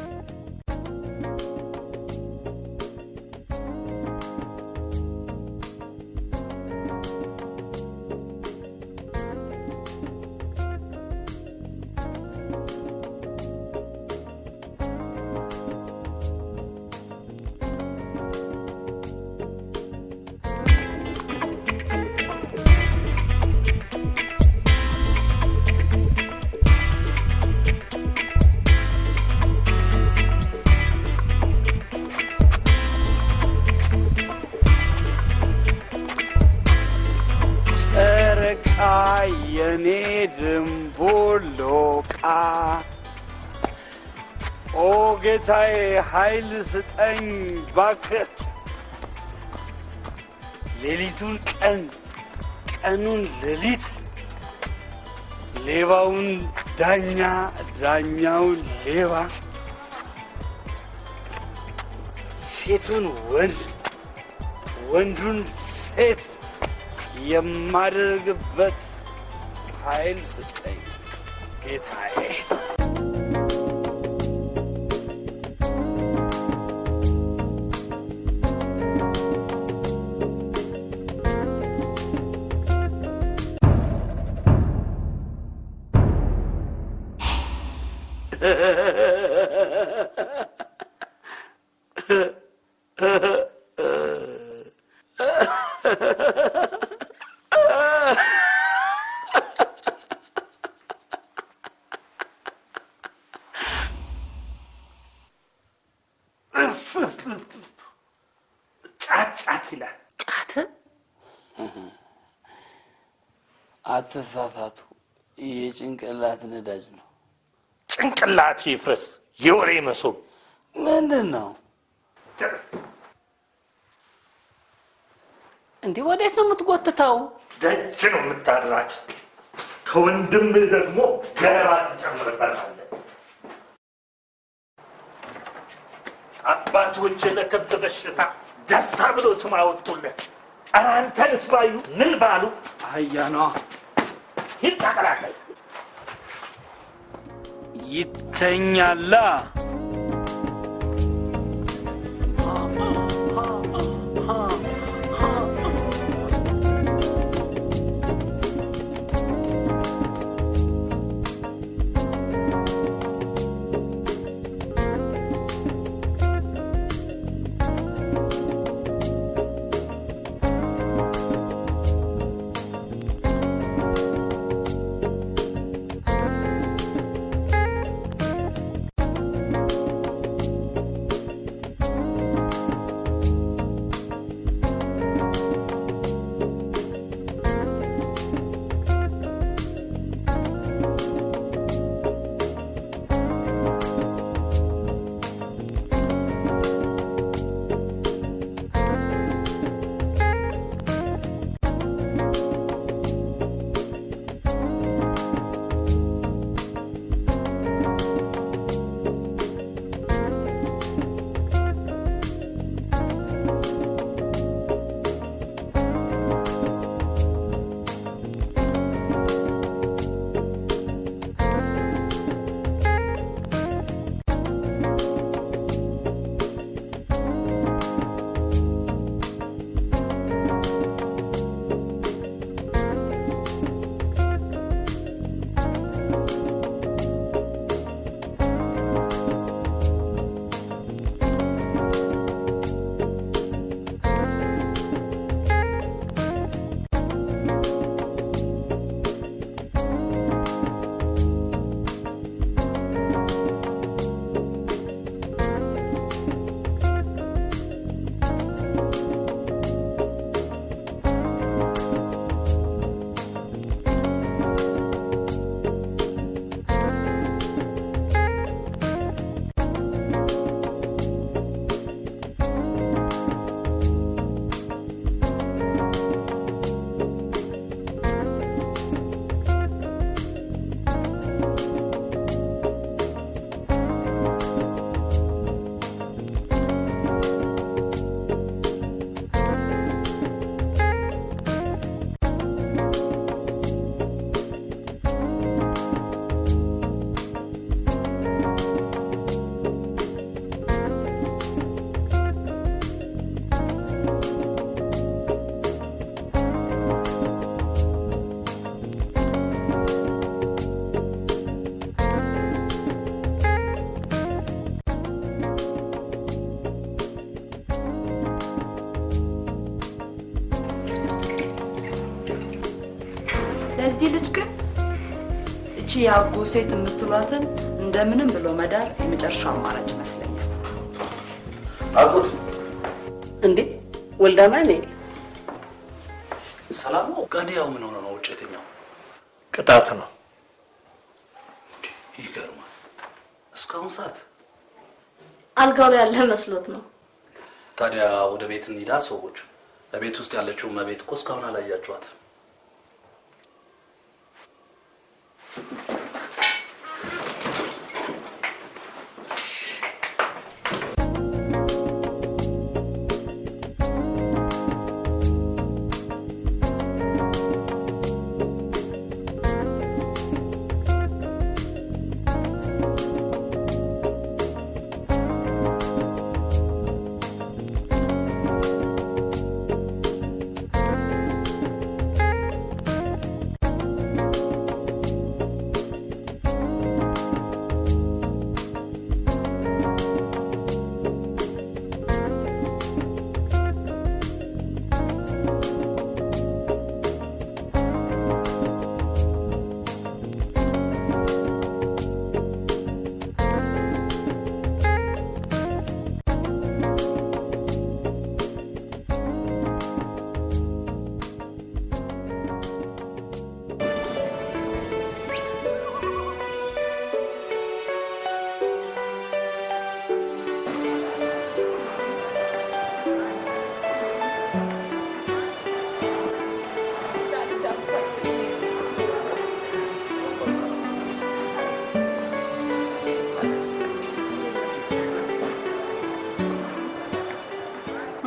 የኔ ድንቦሎቃ ኦ ጌታዬ ኃይል ስጠኝ ባክህ። ሌሊቱን ቀን ቀኑን ሌሊት ሌባውን ዳኛ ዳኛውን ሌባ ሴቱን ወንድ ወንዱን ሴት የማደርግበት ኃይል ስጠኝ ጌታዬ። ጫት ይላል። ጫት አትሳሳቱ። የጭንቅላት ነዳጅ ነው። ጭንቅላት ይፍረስ። የወሬ መሶብ ምንድን ነው? እንዴ ወዴት ነው የምትጎትተው? ደጅ ነው የምታድራት። ከወንድም ደግሞ ገለባ ትጨምርበታለህ። አባቶች ለከብት በሽታ ደስታ ብሎ ስም አወጡለት። ኧረ አንተንስ ባዩ ምን ባሉ? አህያ ነዋ። ሂድ ተቀላቀል። ይተኛላ። ለዚህ ልጅ ግን እቺ ያጎ ሴት የምትሏትን እንደምንም ብሎ መዳር የመጨረሻው አማራጭ ይመስለኛል። አጎት እንዴ ወልዳና ነኝ። ሰላም ነው። ጋንዲያው ምን ሆነ ነው? ውጭተኛው ቅጣት ነው። ይገርማል። እስካሁን ሰዓት አልጋው ላይ ያለ መስሎት ነው። ታዲያ ወደ ቤት እንሂዳ። ሰዎች ለቤት ውስጥ ያለችው መቤት እኮ እስካሁን አላያችኋት።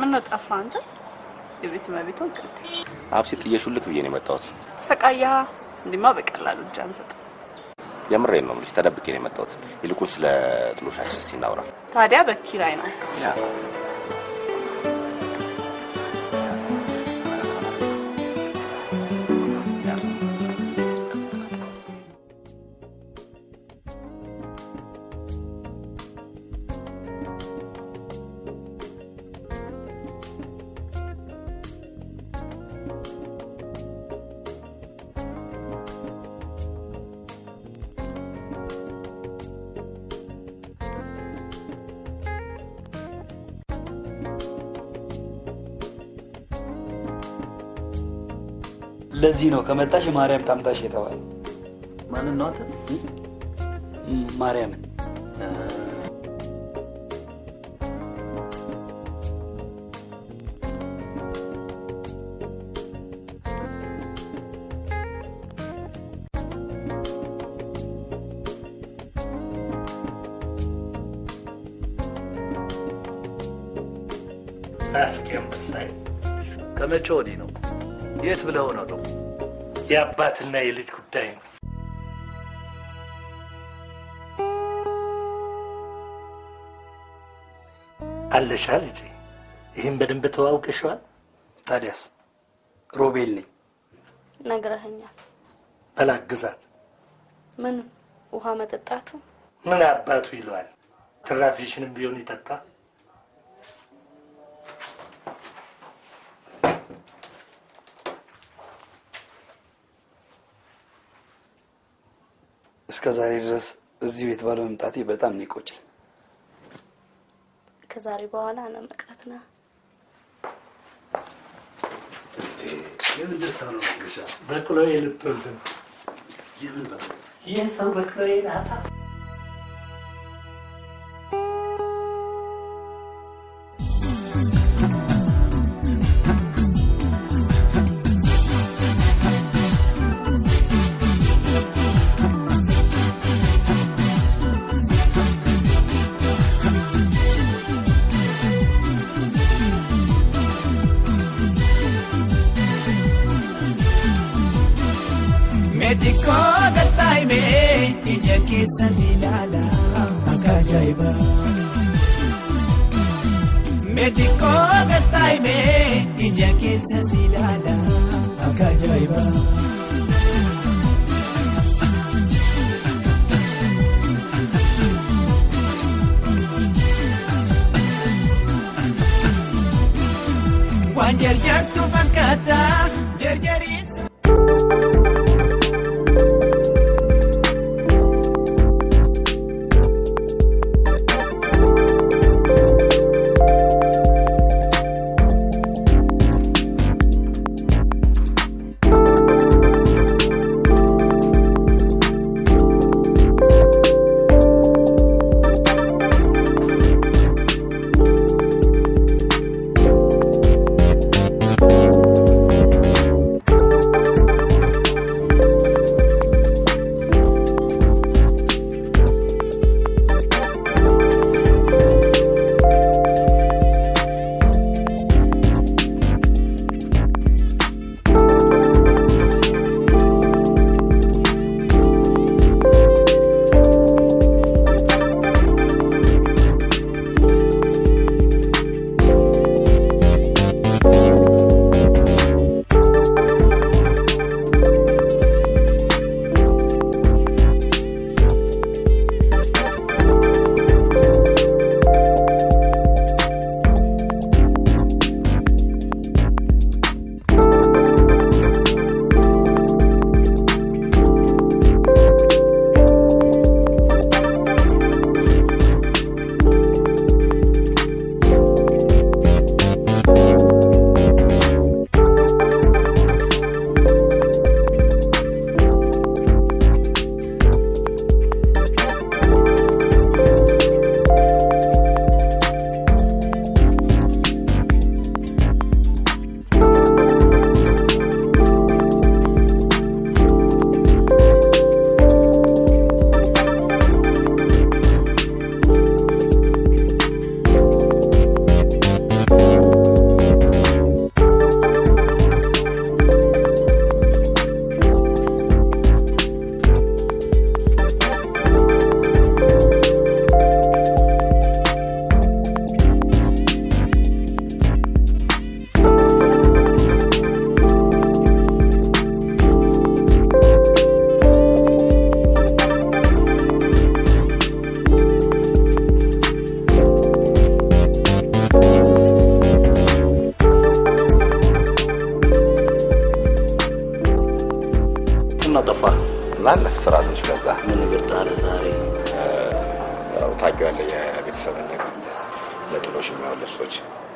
ምነው ጠፋ አንተ? የቤት መቤቱን ከት አብሲ ጥየሹልክ ብዬ ነው የመጣሁት። ተሰቃያ እንዲማ በቀላሉ እጅ አንሰጥ። የምሬን ነው ልጅ ተደብቄ ነው የመጣሁት። ይልቁን ስለ ጥሎሻችን እስቲ እናውራ። ታዲያ በኪራይ ነው። ለዚህ ነው ከመጣሽ ማርያም ታምጣሽ የተባለ። ማን ነው አንተ? ማርያም አስኪም በሳይ ከመቼ ወዲህ ነው? የት ብለው ነው ነው? የአባትና የልጅ ጉዳይ ነው። አለሻ ልጄ፣ ይህን በደንብ ተዋውቀሽዋል? ታዲያስ ሮቤል ነኝ። ነግረኸኛል። በላግዛት ምን ውሃ መጠጣቱ ምን አባቱ ይለዋል። ትራፊሽንም ቢሆን ይጠጣ። እስከ ዛሬ ድረስ እዚህ ቤት ባለመምጣቴ በጣም ነው የቆጨኝ። ከዛሬ በኋላ ነው መቅረትና የምን ደስታ ነው ግሻ በቅሎዬ ልትወልድ ነው። የምን በቅሎ የሰው በቅሎዬ ናታ። Mediko gatai me ije kisa silala akajaiba. Mediko gatai me ije kisa silala akajaiba. Wanjer jatu fakata jerjeris.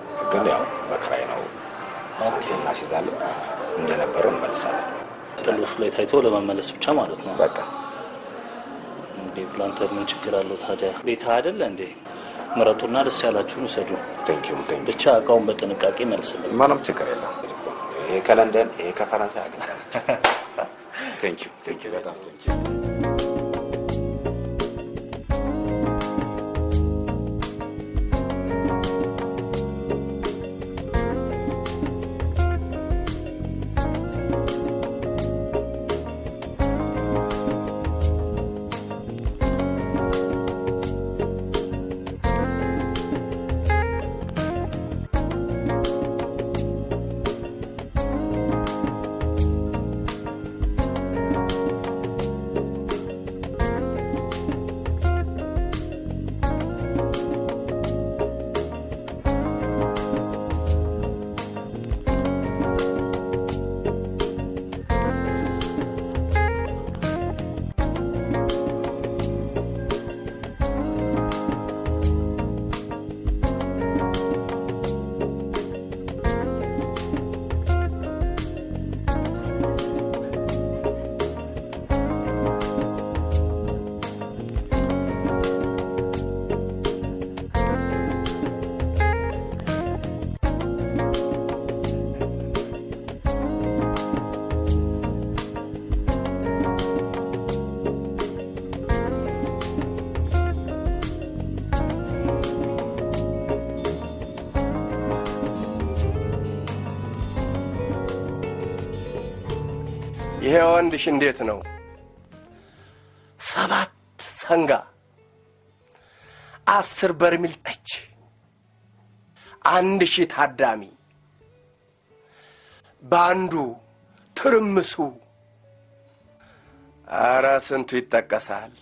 ግን ያው በክራይ ነው ሆቴል እናስይዛለን እንደነበረው እንመልሳለን ጥሎሽ ላይ ታይቶ ለመመለስ ብቻ ማለት ነው በቃ እንዴ ፕላንተር ምን ችግር አለው ታዲያ ቤት አይደለ እንዴ ምረጡና ደስ ያላችሁን ውሰዱ ቴንኪው ብቻ እቃውን በጥንቃቄ መልስልኝ ምንም ችግር የለም ይሄ ከለንደን ይሄ ከፈረንሳይ አገኘ ቴንኪው በጣም ቴንኪው ይሄ ወንድሽ እንዴት ነው 7 ሰንጋ 10 በርሚል ጠጅ 1000 ታዳሚ ባንዱ ትርምሱ አራ ስንቱ ይተቀሳል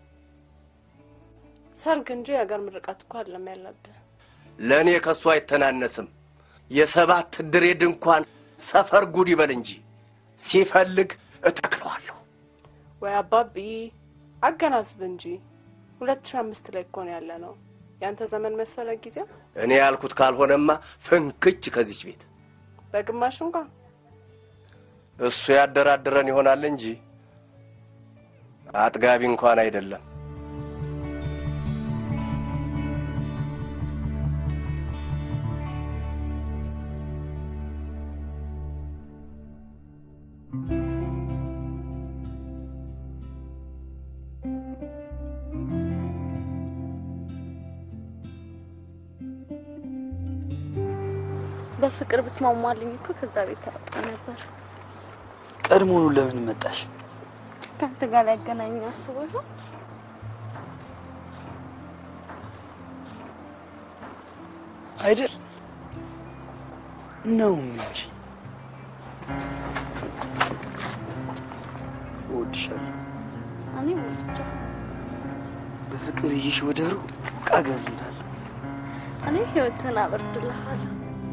ሰርግ እንጂ ያገር ምርቃት እኮ አይደለም ያለብህ ለኔ ከሱ አይተናነስም የ7 ድሬ ድንኳን ሰፈር ጉድ ይበል እንጂ ሲፈልግ እተክለዋለሁ ወይ አባቢ አገናዝብ እንጂ 2005 ላይ እኮ ነው ያለ ነው ያንተ ዘመን መሰለ ጊዜ እኔ ያልኩት ካልሆነማ ፍንክች ከዚች ቤት በግማሽ እንኳን እሱ ያደራድረን ይሆናል እንጂ አጥጋቢ እንኳን አይደለም በፍቅር ብትማማልኝ እኮ ከዛ ቤት ተወጣ ነበር ቀድሞኑ ለምን መጣሽ ካንተ ጋር ያገናኝ አስበው አይደል ነው እንጂ ወድሻለሁ እኔ ወድቻለሁ በፍቅር ይሽ ወደሩ ቃገርልናል እኔ ህይወትን አበርድልሃለሁ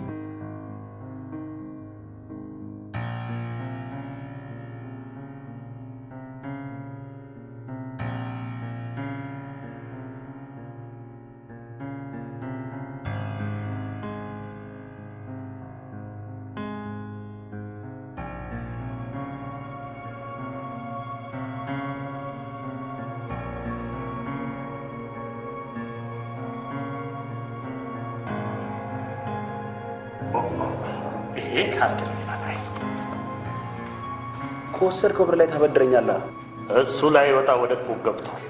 ይሄ ካንተ ላይ ከወሰድከው ብር ላይ ታበድረኛለህ እሱ ላይ ወጣ ወደ እኮ ገብቷል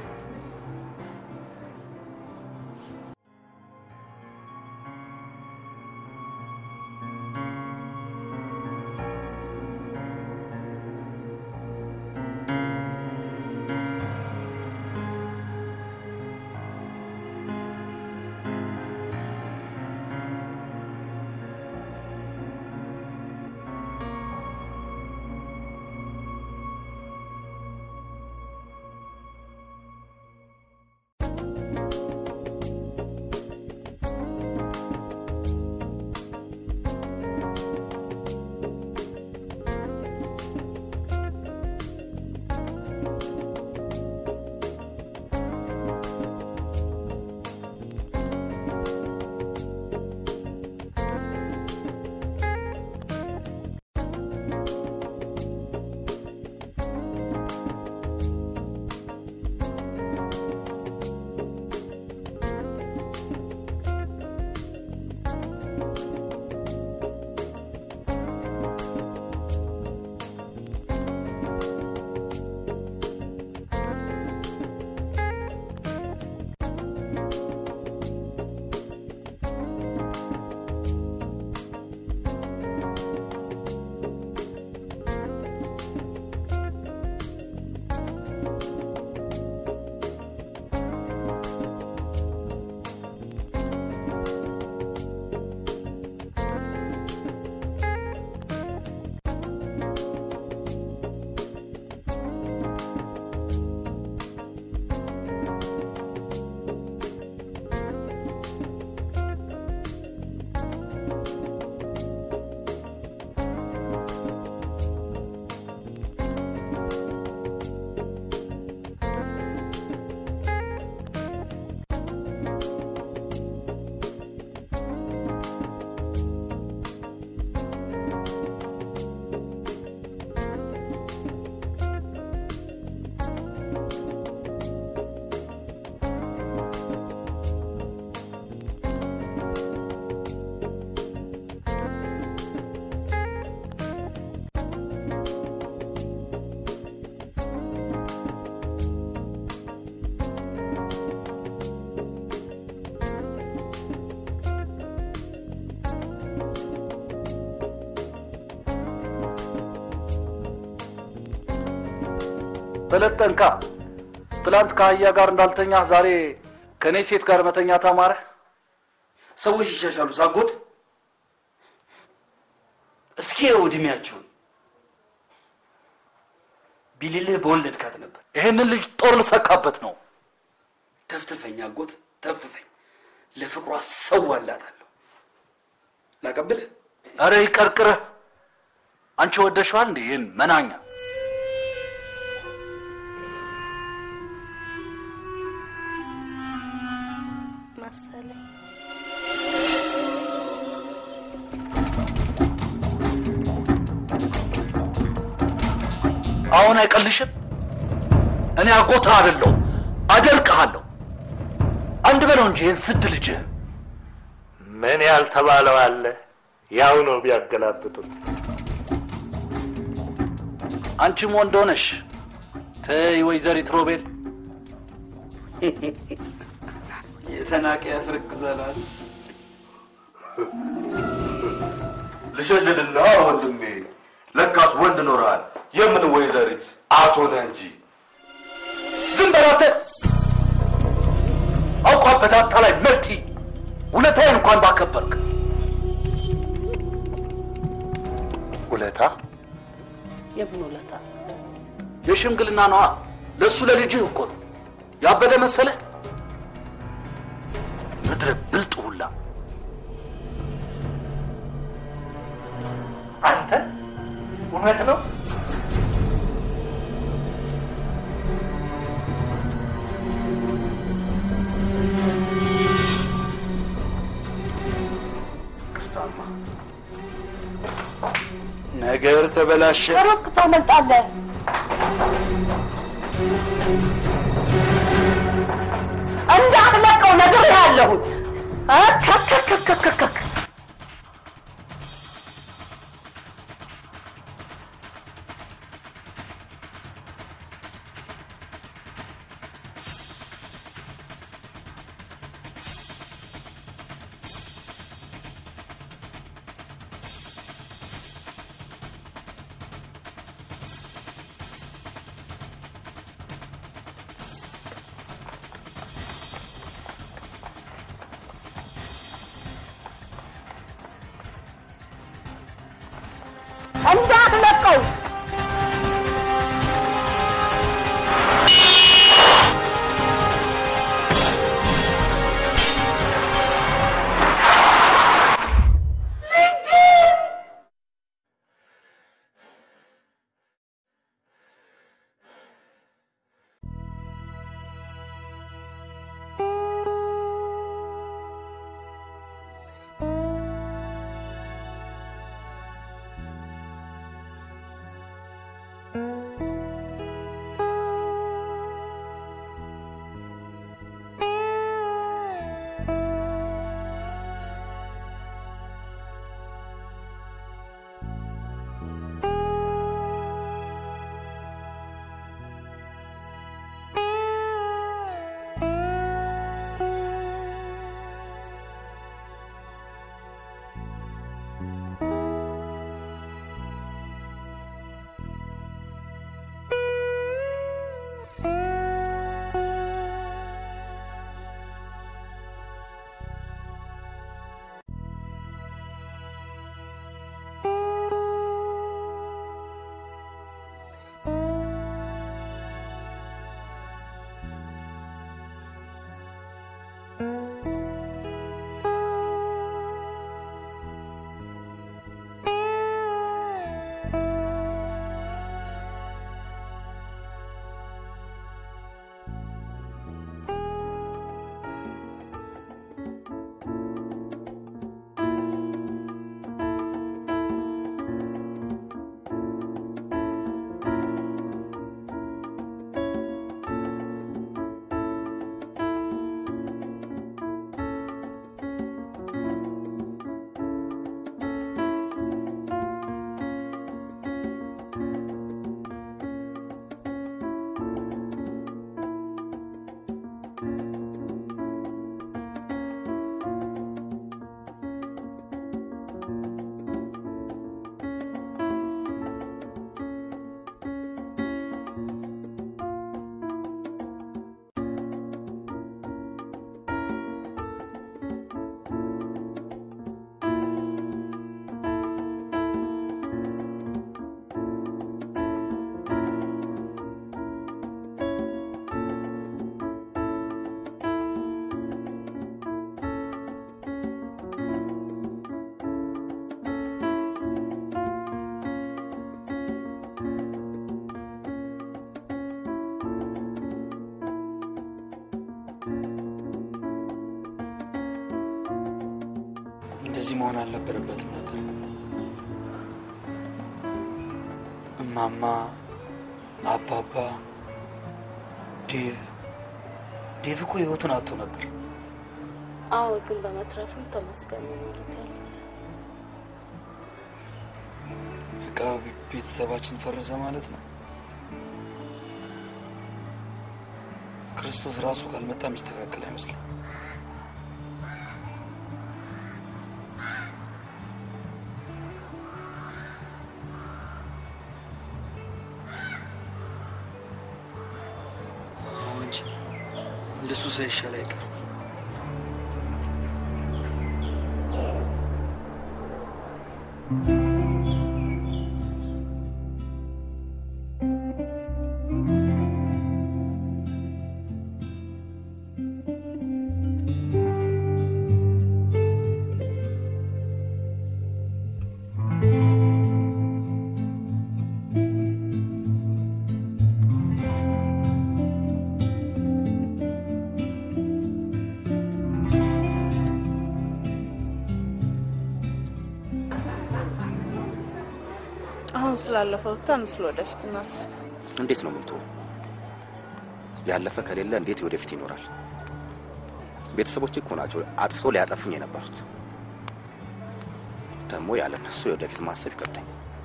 በለጠንካ ትላንት ከአህያ ጋር እንዳልተኛ ዛሬ ከኔ ሴት ጋር መተኛ ተማረ። ሰዎች ይሻሻሉ ሳጎት እስኪ ወድሚያቸው ቢልልህ በወለድካት ነበር። ይሄንን ልጅ ጦር ልሰካበት ነው። ተፍተፈኝ አጎት ተፍተፈኝ። ለፍቅሯ ሰዋላታለሁ። ላቀብልህ? አረ ይቀርቅረህ። አንቺ ወደሽዋል እንዴ ይሄን መናኛ? መሰለኝ። አሁን አይቀልሽም? እኔ አጎትህ አይደለሁ፣ አደርቅሃለሁ። አንድ በለው እንጂ ይህን ስድ ልጅ ምን ያልተባለው አለ? ያው ነው ቢያገላብጡት። አንቺም ወንድ ሆነሽ ተይ ወይዘሪት ሮቤል። የተናቀ ያስረግዛላል። ልሸልልና ወንድሜ ለካስ ወንድ ኖርሃል። የምን ወይዘሪት አቶ ነህ እንጂ ዝም በላተ። አውቋበት አታላይ መልቲ ውለታዬን እንኳን ባከበርክ። ውለታ? የምን ውለታ? የሽምግልና ነዋ። ለሱ ለልጅህ እኮ ነው። ያበደ መሰለህ? ምድረ ብልጥ ሁላ አንተ እውነት ነው? ነገር ተበላሸ። ሮጥክ ታመልጣለህ። እንዳትለቀው ነግሬሃለሁ። አከከከከከከ እንዳትለቀው። እንደዚህ መሆን አልነበረበትም ነበር። እማማ፣ አባባ፣ ዴቭ እኮ ህይወቱን አጥቶ ነበር። አዎ፣ ግን በመትረፍም ተመስገን ማለት ያለ። በቃ ቤተሰባችን ፈረሰ ማለት ነው። ክርስቶስ ራሱ ካልመጣ የሚስተካከል አይመስልም። እንደሱ ሳይሻል አይቀርም። ስላለፈው ታንስሎ ወደፊት እናስብ። እንዴት ነው ምንቱ? ያለፈ ከሌለ እንዴት ወደፊት ይኖራል? ቤተሰቦቼ እኮ ናቸው አጥፍቶ ሊያጠፉኝ የነበሩት። ደግሞ ያለ እነሱ ወደፊት ማሰብ ይከብዳል።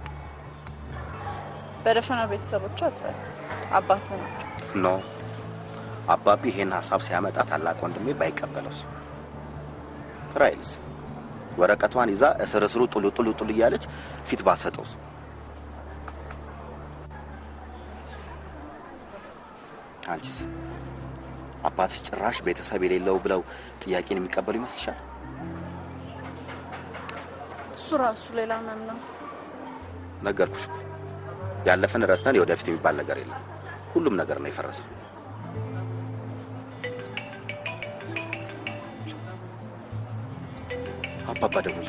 በደፈና ቤተሰቦች አጥፋት አባቴ ናቸው። ኖ አባቢ ይሄን ሐሳብ ሲያመጣ ታላቅ ወንድሜ ባይቀበለውስ? ራይልስ ወረቀቷን ይዛ እስርስሩ ጡሉ እያለች ፊት ባሰጠውስ? አንቺስ አባትሽ ጭራሽ ቤተሰብ የሌለው ብለው ጥያቄን የሚቀበሉ ይመስልሻል? እሱ ራሱ ሌላ ነው። ነገርኩሽ እኮ ያለፈን ረስተን ወደፊት የሚባል ነገር የለም። ሁሉም ነገር ነው የፈረሰው። አባባ ደውል።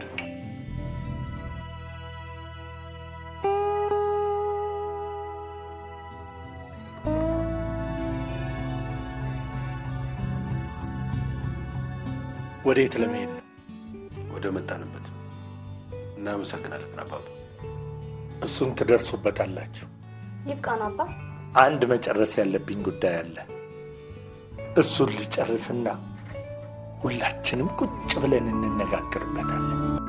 ወዴት ለመሄድ? ወደ መጣንበት። እናመሰግናለን አባባ። እሱን ትደርሱበታላችሁ። ይብቃን አባ። አንድ መጨረስ ያለብኝ ጉዳይ አለ። እሱን ልጨርስና ሁላችንም ቁጭ ብለን እንነጋገርበታለን።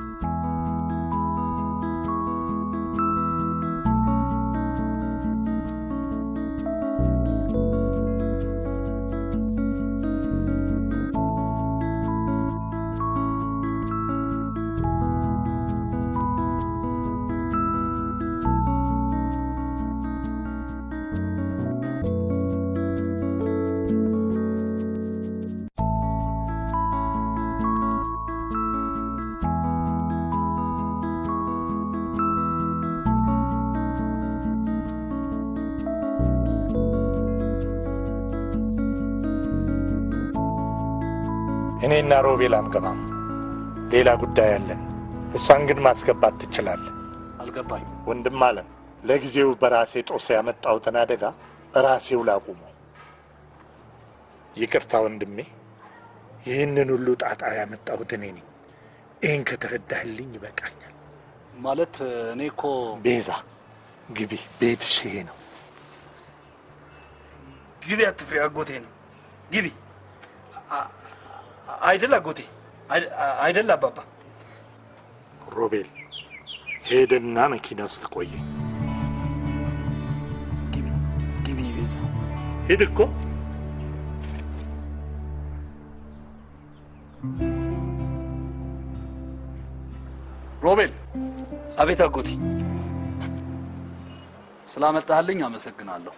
እኔና ሮቤል አንገባም። ሌላ ጉዳይ አለን። እሷን ግን ማስገባት ትችላለህ። አልገባኝ። ወንድም አለም ለጊዜው በራሴ ጦስ ያመጣሁትን አደጋ ራሴው ላቁመው። ይቅርታ ወንድሜ፣ ይህንን ሁሉ ጣጣ ያመጣሁት እኔ ነኝ። ይህን ከተረዳህልኝ ይበቃኛል። ማለት እኔ እኮ ቤዛ ግቢ፣ ቤትሽ ይሄ ነው። ግቢ፣ አትፍሪ፣ አጎቴ ነው። ግቢ። አይደል አጎቴ? አይደል አባባ? ሮቤል ሄደና መኪና ውስጥ ቆየ። ግቢ ቤዛ። ሄድ እኮ ሮቤል። አቤት አጎቴ። ስላመጣህልኝ አመሰግናለሁ።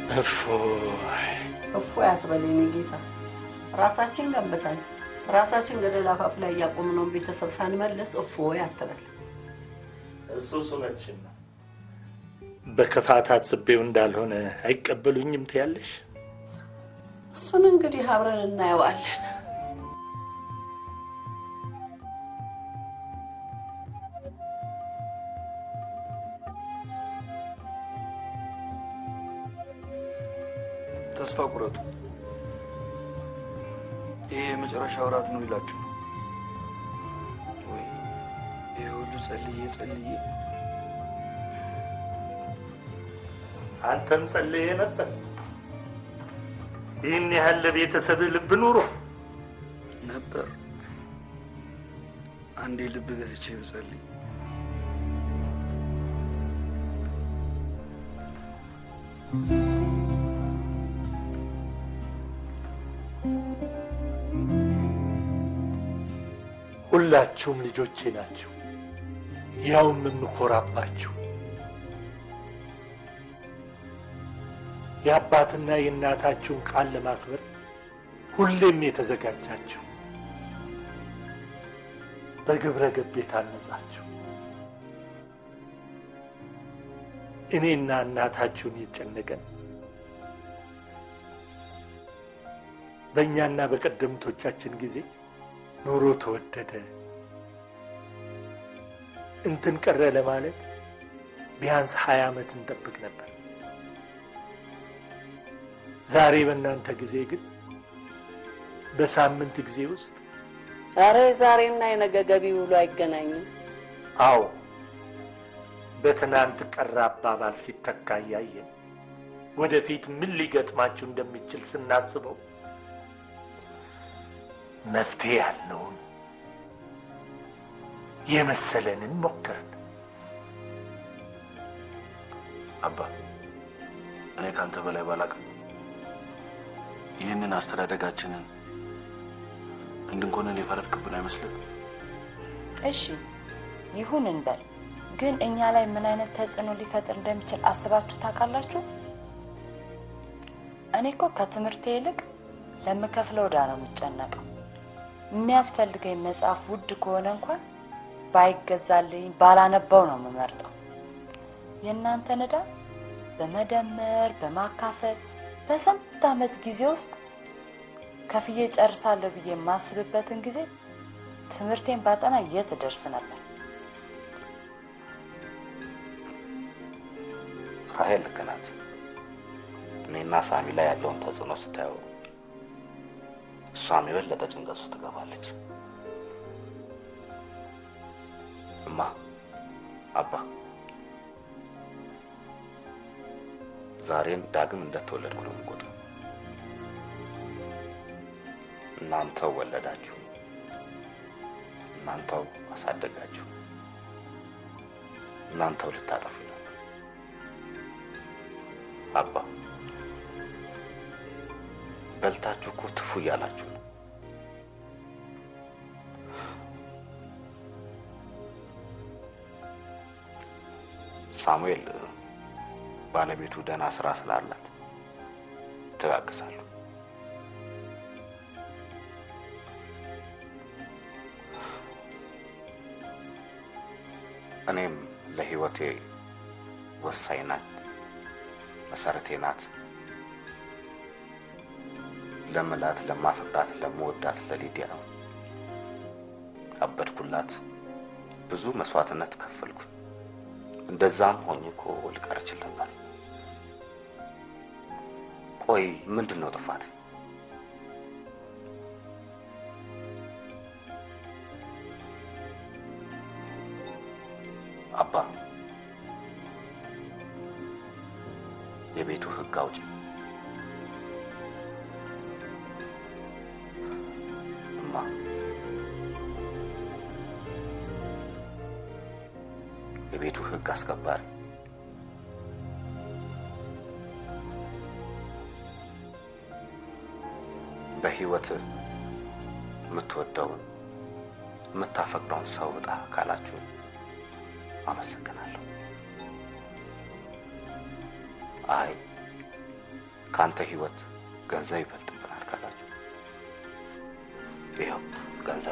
እፎይ አትበለኝ ጌታ። ራሳችን ገንብተን ራሳችን ገደል አፋፍ ላይ ያቆምነውን ቤተሰብ ሳንመልስ እፎይ አትበል። እሱ እውነትሽን ነው። በክፋት አስቤው እንዳልሆነ አይቀበሉኝም ትያለሽ? እሱን እንግዲህ አብረን እናየዋለን። ተስፋ ቁረጡ። ይሄ የመጨረሻ ወራት ነው ይላችሁ ነው ወይ? ይሄ ሁሉ ጸልዬ አንተም ጸልዬ ነበር? ይህን ያህል ለቤተሰብ ልብ ኑሮ ነበር? አንዴ ልብ ገዝቼ ብጸልይ ሁላችሁም ልጆቼ ናችሁ፣ ያውም የምኮራባችሁ። የአባትና የእናታችሁን ቃል ለማክበር ሁሌም የተዘጋጃችሁ፣ በግብረ ገብ የታነጻችሁ፣ እኔና እናታችሁን የጨነቀን በእኛና በቀደምቶቻችን ጊዜ ኑሮ ተወደደ እንትን ቀረ ለማለት ቢያንስ 20 ዓመት እንጠብቅ ነበር። ዛሬ በእናንተ ጊዜ ግን በሳምንት ጊዜ ውስጥ ዛሬና የነገ ገቢ ውሎ አይገናኝም። አዎ፣ በትናንት ቀረ አባባል ሲተካ ያየን ወደፊት ምን ሊገጥማችሁ እንደሚችል ስናስበው መፍትሄ ያለውን የመሰለንን ሞከርን። አባ፣ እኔ ካንተ በላይ ባላቅም ይህንን አስተዳደጋችንን እንድንኮንን የፈረድክብን አይመስልም? እሺ ይሁን እንበል፣ ግን እኛ ላይ ምን አይነት ተጽዕኖ ሊፈጥር እንደሚችል አስባችሁ ታውቃላችሁ? እኔ እኮ ከትምህርቴ ይልቅ ለምከፍለው ዕዳ ነው የምጨነቀው። የሚያስፈልገኝ መጽሐፍ ውድ ከሆነ እንኳን ባይገዛልኝ ባላነባው ነው የምመርጠው። የእናንተን ዕዳ በመደመር በማካፈል በስንት ዓመት ጊዜ ውስጥ ከፍዬ ጨርሳለሁ ብዬ የማስብበትን ጊዜ ትምህርቴን ባጠና የት ደርስ ነበር? ራሄል ልክ ናት። እኔና ሳሚ ላይ ያለውን ተጽዕኖ ስታየው እሷም የበለጠ ጭንቀት ውስጥ ትገባለች። እማ፣ አባ፣ ዛሬን ዳግም እንደተወለድኩ ነው የምቆጥረው። እናንተው ወለዳችሁ፣ እናንተው አሳደጋችሁ፣ እናንተው ልታጠፉ ነው። አባ፣ በልታችሁ እኮ ትፉ እያላችሁ ነው። ሳሙኤል ባለቤቱ ደህና ስራ ስላላት ተጋግዛሉ። እኔም ለህይወቴ ወሳኝ ናት፣ መሰረቴ ናት ለምላት፣ ለማፈቅራት፣ ለመወዳት ለሊዲያ አበድኩላት። ብዙ መስዋዕትነት ከፈልኩ። እንደዛም ሆኜ እኮ ልቀር እችል ነበር። ቆይ ምንድነው ጥፋት? አባ፣ የቤቱ ህግ አውጪ እማ፣ የቤቱ ህግ አስከባሪ በህይወት የምትወደውን የምታፈቅረውን ሰው እጣ ካላችሁ አመሰግናለሁ። አይ ካንተ ህይወት ገንዘብ ይበልጥብናል ካላችሁ ይሄው ገንዘብ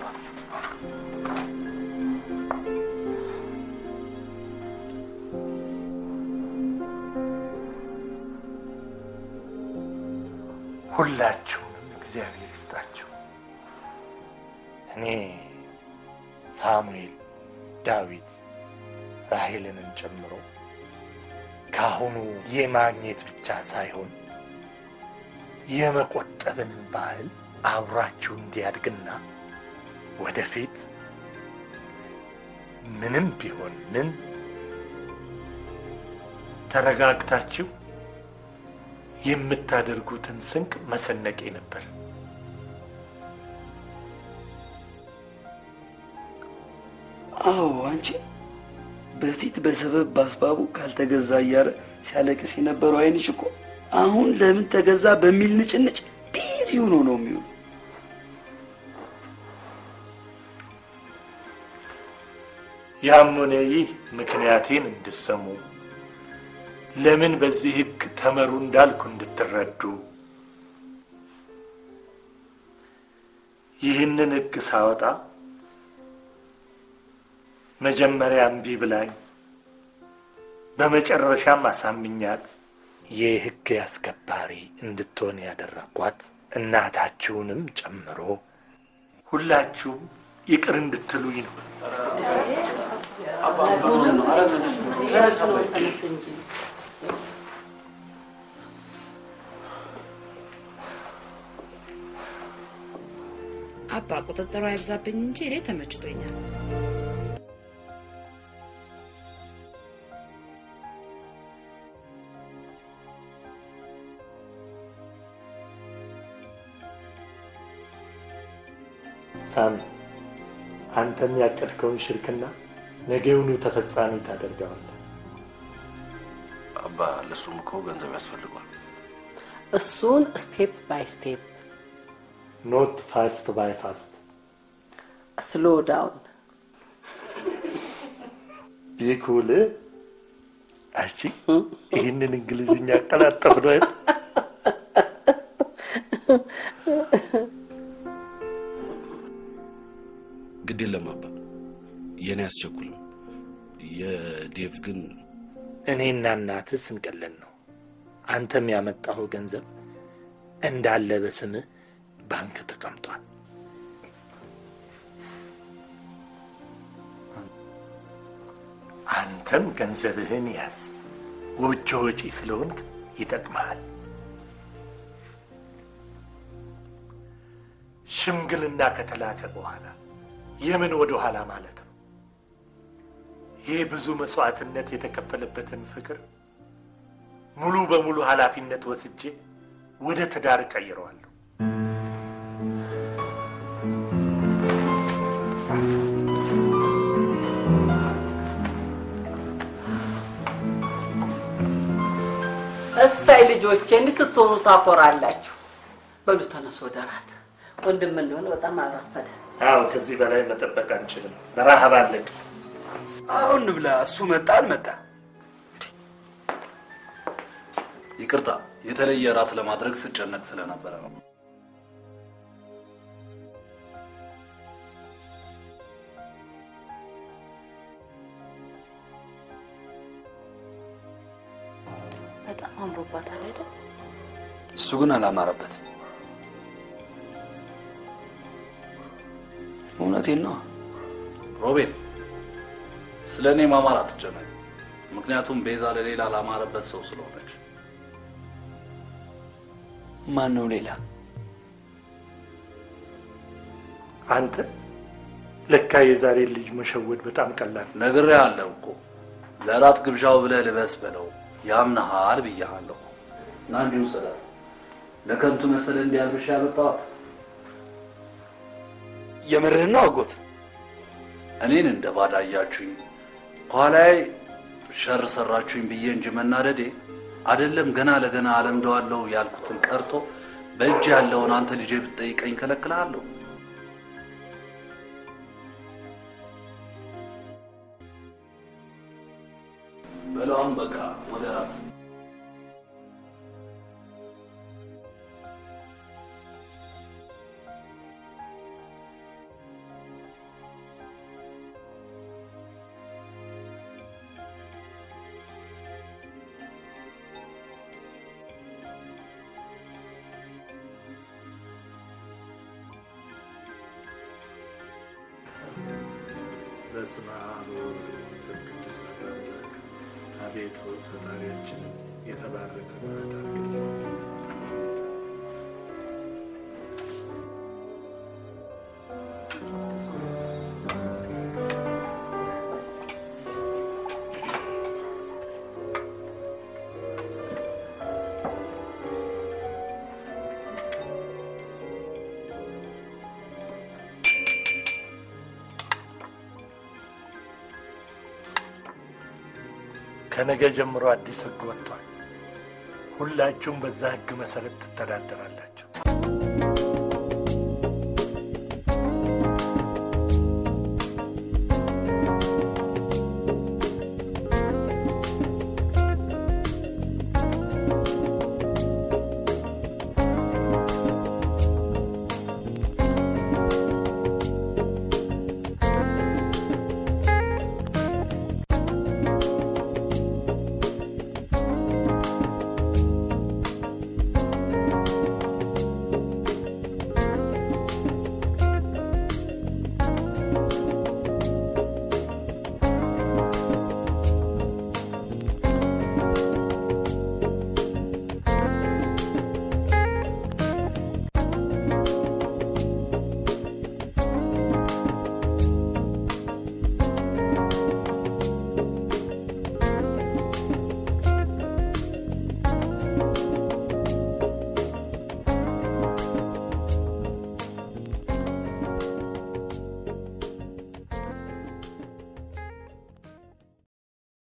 ሁላችሁንም እግዚአብሔር ይስጣችሁ። እኔ ሳሙኤል፣ ዳዊት፣ ራሔልንም ጨምሮ ካሁኑ የማግኘት ብቻ ሳይሆን የመቆጠብንም ባህል አብራችሁ እንዲያድግና ወደፊት ምንም ቢሆን ምን ተረጋግታችሁ የምታደርጉትን ስንቅ መሰነቄ ነበር። አዎ አንቺ በፊት በሰበብ ባስባቡ ካልተገዛ እያለ ሲያለቅስ የነበረው አይንሽ እኮ አሁን ለምን ተገዛ በሚል ንጭንጭ ቢዚ ሆኖ ነው የሚውለው። ያም ሆነ ይህ ምክንያቴን እንድሰሙ ለምን በዚህ ህግ ተመሩ እንዳልኩ እንድትረዱ ይህንን ህግ ሳወጣ መጀመሪያ እምቢ ብላኝ በመጨረሻም አሳምኛት የህግ አስከባሪ እንድትሆን ያደረኳት እናታችሁንም ጨምሮ ሁላችሁም ይቅር እንድትሉኝ ነው። አባ ቁጥጥሩ አይብዛብኝ እንጂ እኔ ተመችቶኛል። ሳሚ አንተም ያቀድከውን ሽርክና ነገውኑ ተፈጻሚ ታደርገዋለህ። አባ ለሱም እኮ ገንዘብ ያስፈልጋል። እሱን ስቴፕ ባይ ስቴፕ not fast by fast. Slow down. Be cool. አቺ ይህንን እንግሊዝኛ ቀላጠፍ ነው አይደል? ግድ የለም አባ የኔ አስቸኩልም። የዴቭ ግን እኔና እናትህ ስንቀለን ነው። አንተም ያመጣው ገንዘብ እንዳለ በስምህ ባንክ ተቀምጧል። አንተም ገንዘብህን ያዝ። ጎጆ ወጪ ስለሆንክ ይጠቅማል። ሽምግልና ከተላከ በኋላ የምን ወደ ኋላ ማለት ነው? ይህ ብዙ መስዋዕትነት የተከፈለበትን ፍቅር ሙሉ በሙሉ ኃላፊነት ወስጄ ወደ ትዳር ቀይረዋለሁ። እሰይ ልጆቼ እንዲህ ስትሆኑ ታኮራላችሁ። በሉ ተነሱ ወደ እራት። ወንድም እንደሆነ በጣም አረፈደ። አዎ ከዚህ በላይ መጠበቅ አንችልም። በረሃብ አለቅ። አሁን ብላ እሱ መጣ አልመጣ። ይቅርታ የተለየ ራት ለማድረግ ስጨነቅ ስለነበረ ነው። በጣም አምሮባታል አይደል? እሱ ግን አላማረበትም። እውነቴን ነው ሮቤል። ስለኔ ማማር አትጨነቅ። ምክንያቱም ቤዛ ለሌላ አላማረበት ሰው ስለሆነች። ማን ነው ሌላ? አንተ ለካ የዛሬ ልጅ መሸወድ በጣም ቀላል። ነግሬሃለሁ እኮ ለራት ግብዣው ብለህ ልበስ በለው ያምናሃል ብያለሁ። ና እንዲሁ ሰላት ለከንቱ መሰለ እንዲያልብሽ ያመጣት የምርህን ነው አጎት? እኔን እንደ ባዳ አያችሁኝ፣ ኋላዬ ሸር ሰራችሁኝ ብዬ እንጂ መናደዴ አይደለም። ገና ለገና አለምደዋለሁ ያልኩትን ቀርቶ በእጅ ያለውን አንተ ልጄ ብትጠይቀኝ ከለክልሃለሁ። በላም በቃ ወደ ራት በስመ አብ ወመንፈስ ቅዱስ አምላክ አቤቱ ፈጣሪያችን የተባረከ አድርግልን። ከነገ ጀምሮ አዲስ ህግ ወጥቷል። ሁላችሁም በዛ ህግ መሰረት ትተዳደራላችሁ።